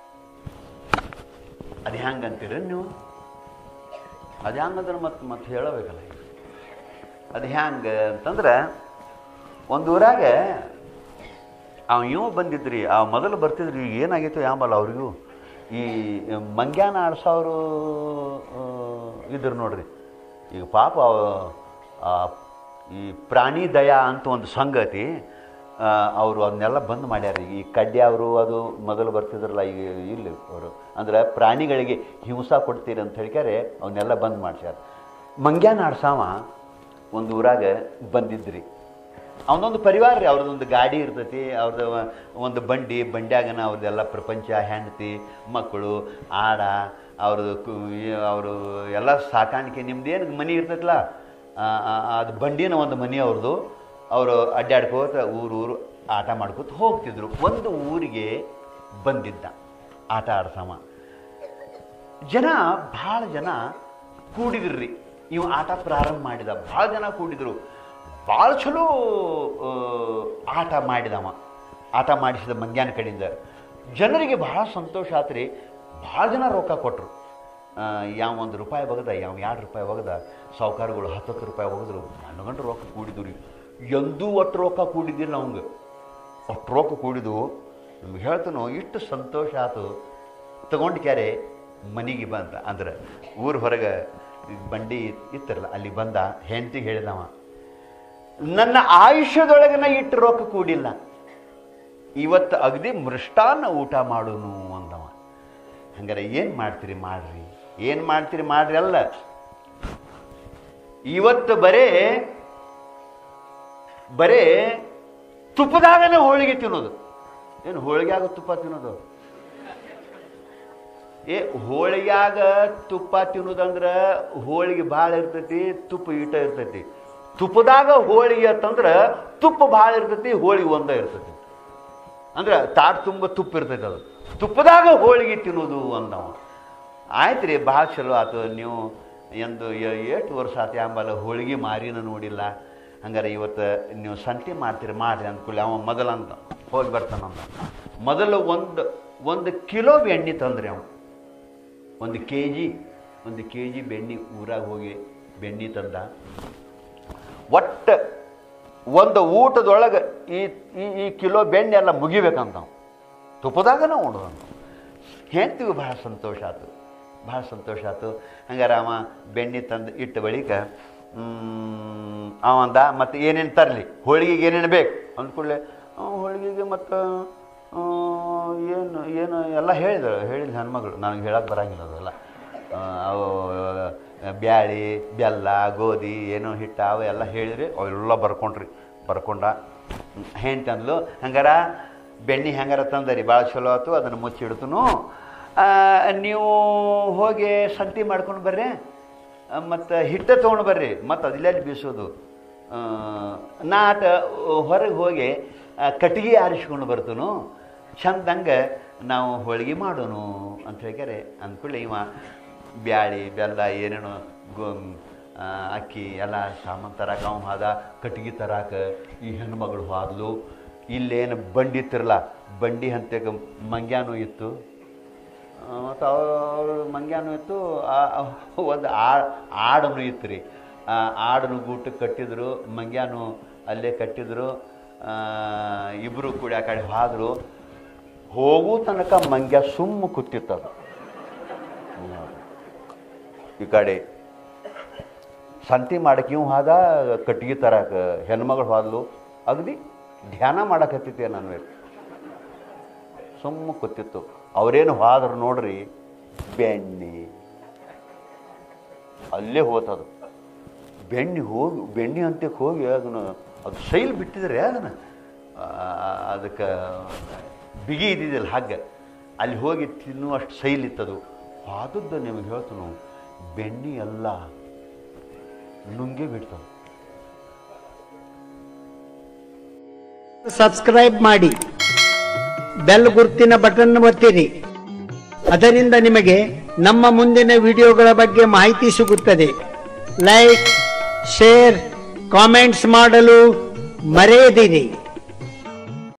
ಅದು ಹೆಂಗಂತೀರ ನೀವು? ಅದು ಹೆಂಗಂದ್ರೆ ಮತ್ತೆ ಮತ್ತೆ ಹೇಳಬೇಕಲ್ಲ. ಅದು ಹೆಂಗೆ ಅಂತಂದ್ರೆ, ಒಂದು ಊರಾಗ ಅವ ಇವು ಬಂದಿದ್ರಿ, ಆ ಮೊದಲು ಬರ್ತಿದ್ರಿ, ಏನಾಗಿತ್ತು ಯಾಂಬಲ್ಲ ಅವ್ರಿಗೂ. ಈ ಮಂಗ್ಯಾನ ಆಡ್ಸೋರು ಇದ್ರು ನೋಡ್ರಿ. ಈಗ ಪಾಪ ಈ ಪ್ರಾಣಿ ದಯಾ ಅಂತ ಒಂದು ಸಂಗತಿ, ಅವರು ಅದನ್ನೆಲ್ಲ ಬಂದ್ ಮಾಡ್ಯಾರ. ಈ ಕಡ್ಯಾವರು ಅದು ಮೊದಲು ಬರ್ತಿದ್ರಲ್ಲ, ಈಗ ಇಲ್ಲಿ ಅವರು ಅಂದ್ರೆ ಪ್ರಾಣಿಗಳಿಗೆ ಹಿಂಸಾ ಕೊಡ್ತೀರಿ ಅಂತ ಹೇಳ್ಕ್ಯಾರೆ ಅವನ್ನೆಲ್ಲ ಬಂದ್ ಮಾಡ್ಸ್ಯಾರ. ಮಂಗ್ಯಾನ ಆಡ್ಸಾವ ಒಂದು ಊರಾಗ ಬಂದಿದ್ರಿ. ಅವನೊಂದು ಪರಿವಾರ ರೀ, ಅವ್ರದ್ದೊಂದು ಗಾಡಿ ಇರ್ತೈತಿ, ಅವ್ರದ್ದು ಒಂದು ಬಂಡಿ, ಬಂಡ್ಯಾಗನ ಅವ್ರದ್ದೆಲ್ಲ ಪ್ರಪಂಚ, ಹೆಂಡತಿ, ಮಕ್ಕಳು, ಆಡ, ಅವ್ರದ್ದು ಅವರು ಎಲ್ಲ ಸಾಕಾಣಿಕೆ. ನಿಮ್ದೇನು ಮನೆ ಇರ್ತೈತಲ್ಲ, ಅದು ಬಂಡಿನ ಒಂದು ಮನೆ ಅವ್ರದ್ದು. ಅವರು ಅಡ್ಡಾಡ್ಕೋತ ಊರು ಊರು ಆಟ ಮಾಡ್ಕೋತ ಹೋಗ್ತಿದ್ರು. ಒಂದು ಊರಿಗೆ ಬಂದಿದ್ದ ಆಟ ಆಡ್ಸವ. ಜನ ಭಾಳ ಜನ ಕೂಡಿದ್ರಿ. ಇವು ಆಟ ಪ್ರಾರಂಭ ಮಾಡಿದ, ಭಾಳ ಜನ ಕೂಡಿದ್ರು. ಭಾಳ ಚಲೋ ಆಟ ಮಾಡಿದವ, ಆಟ ಮಾಡಿಸಿದ ಮಂಗ್ಯಾನ ಕಡೆಯಿಂದ. ಜನರಿಗೆ ಭಾಳ ಸಂತೋಷ ಆತ್ರಿ. ಭಾಳ ಜನ ರೊಕ್ಕ ಕೊಟ್ಟರು. ಯಾವ ಒಂದು ರೂಪಾಯಿ ಒಗದ, ಯಾವ ಎರಡು ರೂಪಾಯಿ ಒಗದ, ಸಾವುಕಾರಗಳು ಹತ್ತತ್ತು ರೂಪಾಯಿ ಒಗದ್ರು. ಗಂಡು ಗಂಟು ರೊಕ್ಕ ಕೂಡಿದ್ರು ರೀ. ಎಂದೂ ಒಟ್ಟು ರೊಕ್ಕ ಕೂಡಿದ್ದಿಲ್ಲ ಅವಂಗೆ. ಅಷ್ಟು ರೊಕ್ಕ ಕೂಡಿದು ನಿಮ್ಗೆ ಹೇಳ್ತಾನೋ, ಇಷ್ಟು ಸಂತೋಷ ಆಯ್ತು. ತಗೊಂಡು ಕ್ಯಾರೆ ಮನೆಗೆ ಬಂದ. ಅಂದ್ರೆ ಊರ ಹೊರಗೆ ಬಂಡಿ ಇತ್ತರಲ್ಲ, ಅಲ್ಲಿ ಬಂದ. ಹೆಂಡತಿಗೆ ಹೇಳಿದವ, ನನ್ನ ಆಯುಷ್ಯದೊಳಗನ ಇಟ್ಟು ರೊಕ್ಕ ಕೂಡಿಲ್ಲ, ಇವತ್ತು ಅಗದಿ ಮೃಷ್ಟಾನ್ನ ಊಟ ಮಾಡೋನು ಅಂದವ. ಹಂಗಾರೆ ಏನು ಮಾಡ್ತೀರಿ ಮಾಡ್ರಿ, ಏನು ಮಾಡ್ತೀರಿ ಮಾಡ್ರಿ ಅಲ್ಲ, ಇವತ್ತು ಬರೇ ಬರೇ ತುಪ್ಪದಾಗನೇ ಹೋಳಿಗೆ ತಿನ್ನೋದು. ಏನು ಹೋಳಿಗೆಯಾಗ ತುಪ್ಪ ತಿನ್ನೋದು? ಏ ಹೋಳಿಗ್ಯಾಗ ತುಪ್ಪ ತಿನ್ನೋದಂದ್ರೆ ಹೋಳಿಗೆ ಭಾಳ ಇರ್ತೈತಿ, ತುಪ್ಪ ಈಟ ಇರ್ತೈತಿ. ತುಪ್ಪದಾಗ ಹೋಳಿಗೆ ಅಂತಂದ್ರೆ ತುಪ್ಪ ಭಾಳ ಇರ್ತೈತಿ, ಹೋಳಿಗೆ ಒಂದ ಇರ್ತೈತಿ. ಅಂದ್ರೆ ತಾಟ್ ತುಂಬ ತುಪ್ಪ ಇರ್ತೈತಿ. ಅದು ತುಪ್ಪದಾಗ ಹೋಳಿಗೆ ತಿನ್ನೋದು ಅಂದವ. ಆಯ್ತು ರೀ, ಭಾಳ ಚಲೋ ಆಯ್ತು. ನೀವು ಎಂದು ಎಷ್ಟು ವರ್ಷ ಆಯ್ತು ಆಂಬಲ್ಲ ಹೋಳಿಗೆ ಮಾರಿನ ನೋಡಿಲ್ಲ, ಹಂಗಾರೆ ಇವತ್ತು ನೀವು ಸಂತಿ ಮಾಡ್ತೀರಿ ಮಾಡ್ರಿ ಅಂದ್ಕೊಳ್ಳಿ. ಅವ ಮೊದಲಂತ ಹೋಗಿ ಬರ್ತಾನಂದ. ಮೊದಲು ಒಂದು ಒಂದು ಕಿಲೋ ಬೆಣ್ಣೆ ತಂದ್ರಿ ಅವ. ಒಂದು ಕೆ ಜಿ ಒಂದು ಕೆ ಜಿ ಬೆಣ್ಣೆ ಊರಾಗ ಹೋಗಿ ಬೆಣ್ಣೆ ತಂದ. ಒಟ್ಟು ಒಂದು ಊಟದೊಳಗೆ ಈ ಈ ಕಿಲೋ ಬೆಣ್ಣೆ ಎಲ್ಲ ಮುಗಿಬೇಕಂತ ತುಪ್ಪದಾಗನ ಉಣ್ದಂತ. ಹೆಂಡ್ತಿಗೂ ಭಾಳ ಸಂತೋಷ ಆಯ್ತು, ಭಾಳ ಸಂತೋಷ ಆಯ್ತು. ಹಂಗಾರೆ ಅವ ಬೆಣ್ಣೆ ತಂದು ಇಟ್ಟ ಬಳಿಕ ಅವಂದ ಮತ್ತು ಏನೇನು ತರಲಿ, ಹೋಳಿಗೆಗೆ ಏನೇನು ಬೇಕು ಅಂದ್ಕೊಳ್ಳೆ. ಹೋಳಿಗೆಗೆ ಮತ್ತು ಏನು ಏನು ಎಲ್ಲ ಹೇಳಿದ್ರು. ಹೇಳಿದ ಹೆಣ್ಮಗಳು, ನನಗೆ ಹೇಳಕ್ಕೆ ಬರೋಂಗಿಲ್ಲ ಅದೆಲ್ಲ. ಅವು ಬ್ಯಾಳಿ, ಬೆಲ್ಲ, ಗೋಧಿ, ಏನೋ ಹಿಟ್ಟು ಅವು ಎಲ್ಲ ಹೇಳಿದ್ರಿ. ಅವೆಲ್ಲ ಬರ್ಕೊಂಡ್ರಿ. ಬರ್ಕೊಂಡ ಹೆಂಡ್ತಿ ಅಂದ್ಲು, ಹಂಗಾರ ಬೆಣ್ಣೆ ಹೆಂಗಾರ ತಂದರಿ, ಭಾಳ ಚಲೋ ಆಯ್ತು, ಅದನ್ನು ಮುಚ್ಚಿಡ್ತನು. ನೀವು ಹೋಗಿ ಸಂತಿ ಮಾಡ್ಕೊಂಡು ಬರ್ರಿ, ಮತ್ತು ಹಿಟ್ಟು ತೊಗೊಂಡು ಬರ್ರಿ, ಮತ್ತು ಅದೆಲ್ಲಿ ಬೀಸೋದು. ನಾಟ ಹೊರಗೆ ಹೋಗಿ ಕಟ್ಟಿಗೆ ಆರಿಸ್ಕೊಂಡು ಬರ್ತನು, ಚಂದಂಗೆ ನಾವು ಹೋಳಿಗೆ ಮಾಡೋನು ಅಂತ ಹೇಳ್ಯಾರೆ. ಅಂದ್ಕೊಳ್ಳಿ ಇವ ಬ್ಯಾಳಿ, ಬೆಲ್ಲ, ಏನೇನೋ ಗೋ ಅಕ್ಕಿ ಎಲ್ಲ ಸಾಮಾನು ತರಾಕ ಅವ ಹಾದ. ಕಟ್ಟಿಗೆ ತರಾಕ ಈ ಹೆಣ್ಮಗಳು ಹೋದ್ಲು. ಇಲ್ಲೇನು ಬಂಡಿ ಇತ್ತಿರಲ್ಲ, ಬಂಡಿ ಹಂತಕ್ಕೆ ಮಂಗ್ಯಾನೂ ಇತ್ತು. ಮತ್ತು ಅವ್ರು ಮಂಗ್ಯಾನೂ ಇತ್ತು, ಒಂದು ಆಡನು ಇತ್ತು ರೀ. ಆಡನು ಗೂಟಕ್ಕೆ ಕಟ್ಟಿದ್ರು, ಮಂಗ್ಯಾನು ಅಲ್ಲೇ ಕಟ್ಟಿದ್ರು. ಇಬ್ಬರು ಕೂಡ ಆ ಕಡೆ ಹೋದ್ರು. ಹೋಗೋ ತನಕ ಮಂಗ್ಯ ಸುಮ್ಮ ಕೂತಿತ್ತದು. ಈ ಕಡೆ ಸಂತಿ ಮಾಡಕ್ಕೆ ಇವು ಹಾದ, ಕಟ್ಟಿಗೆ ತರಕ ಹೆಣ್ಮಗಳು ಹೋದ್ಲು. ಅಗದಿ ಧ್ಯಾನ ಮಾಡಕತ್ತಿದ್ದೆ ನಾನು, ಸುಮ್ಮ ಕೂತಿತ್ತು. ಅವರೇನು ಹೋದ್ರು ನೋಡ್ರಿ, ಬೆಣ್ಣೆ ಅಲ್ಲೇ ಹೋತದು. ಬೆಣ್ಣೆ ಹೋಗಿ ಬೆಣ್ಣೆ ಅಂತಕ್ಕೆ ಹೋಗಿ ಅದನ್ನು ಅದು ಶೈಲ್ ಬಿಟ್ಟಿದ್ರೆ ಅದನ್ನು ಅದಕ್ಕೆ ಬಿಗಿ ಇದ್ದಿದ್ದಿಲ್ಲ ಹಾಗೆ ಅಲ್ಲಿ ಹೋಗಿ ತಿನ್ನುವಷ್ಟು ಶೈಲ್ ಇತ್ತದು. ಆದದ್ದು ನಿಮಗೆ ಹೇಳ್ತಾನು, ಬೆಣ್ಣೆ ಎಲ್ಲ ನುಂಗೆ ಬಿಡ್ತದೆ. ಸಬ್ಸ್ಕ್ರೈಬ್ ಮಾಡಿ. ಬೆಲ್ ಗುರುತಿನ ಬಟನ್ ಒತ್ತಿರಿ. ಅದರಿಂದ ನಿಮಗೆ ನಮ್ಮ ಮುಂದಿನ ವಿಡಿಯೋಗಳ ಬಗ್ಗೆ ಮಾಹಿತಿ ಸಿಗುತ್ತದೆ. ಲೈಕ್, ಶೇರ್, ಕಾಮೆಂಟ್ಸ್ ಮಾಡಲು ಮರೆಯದಿರಿ.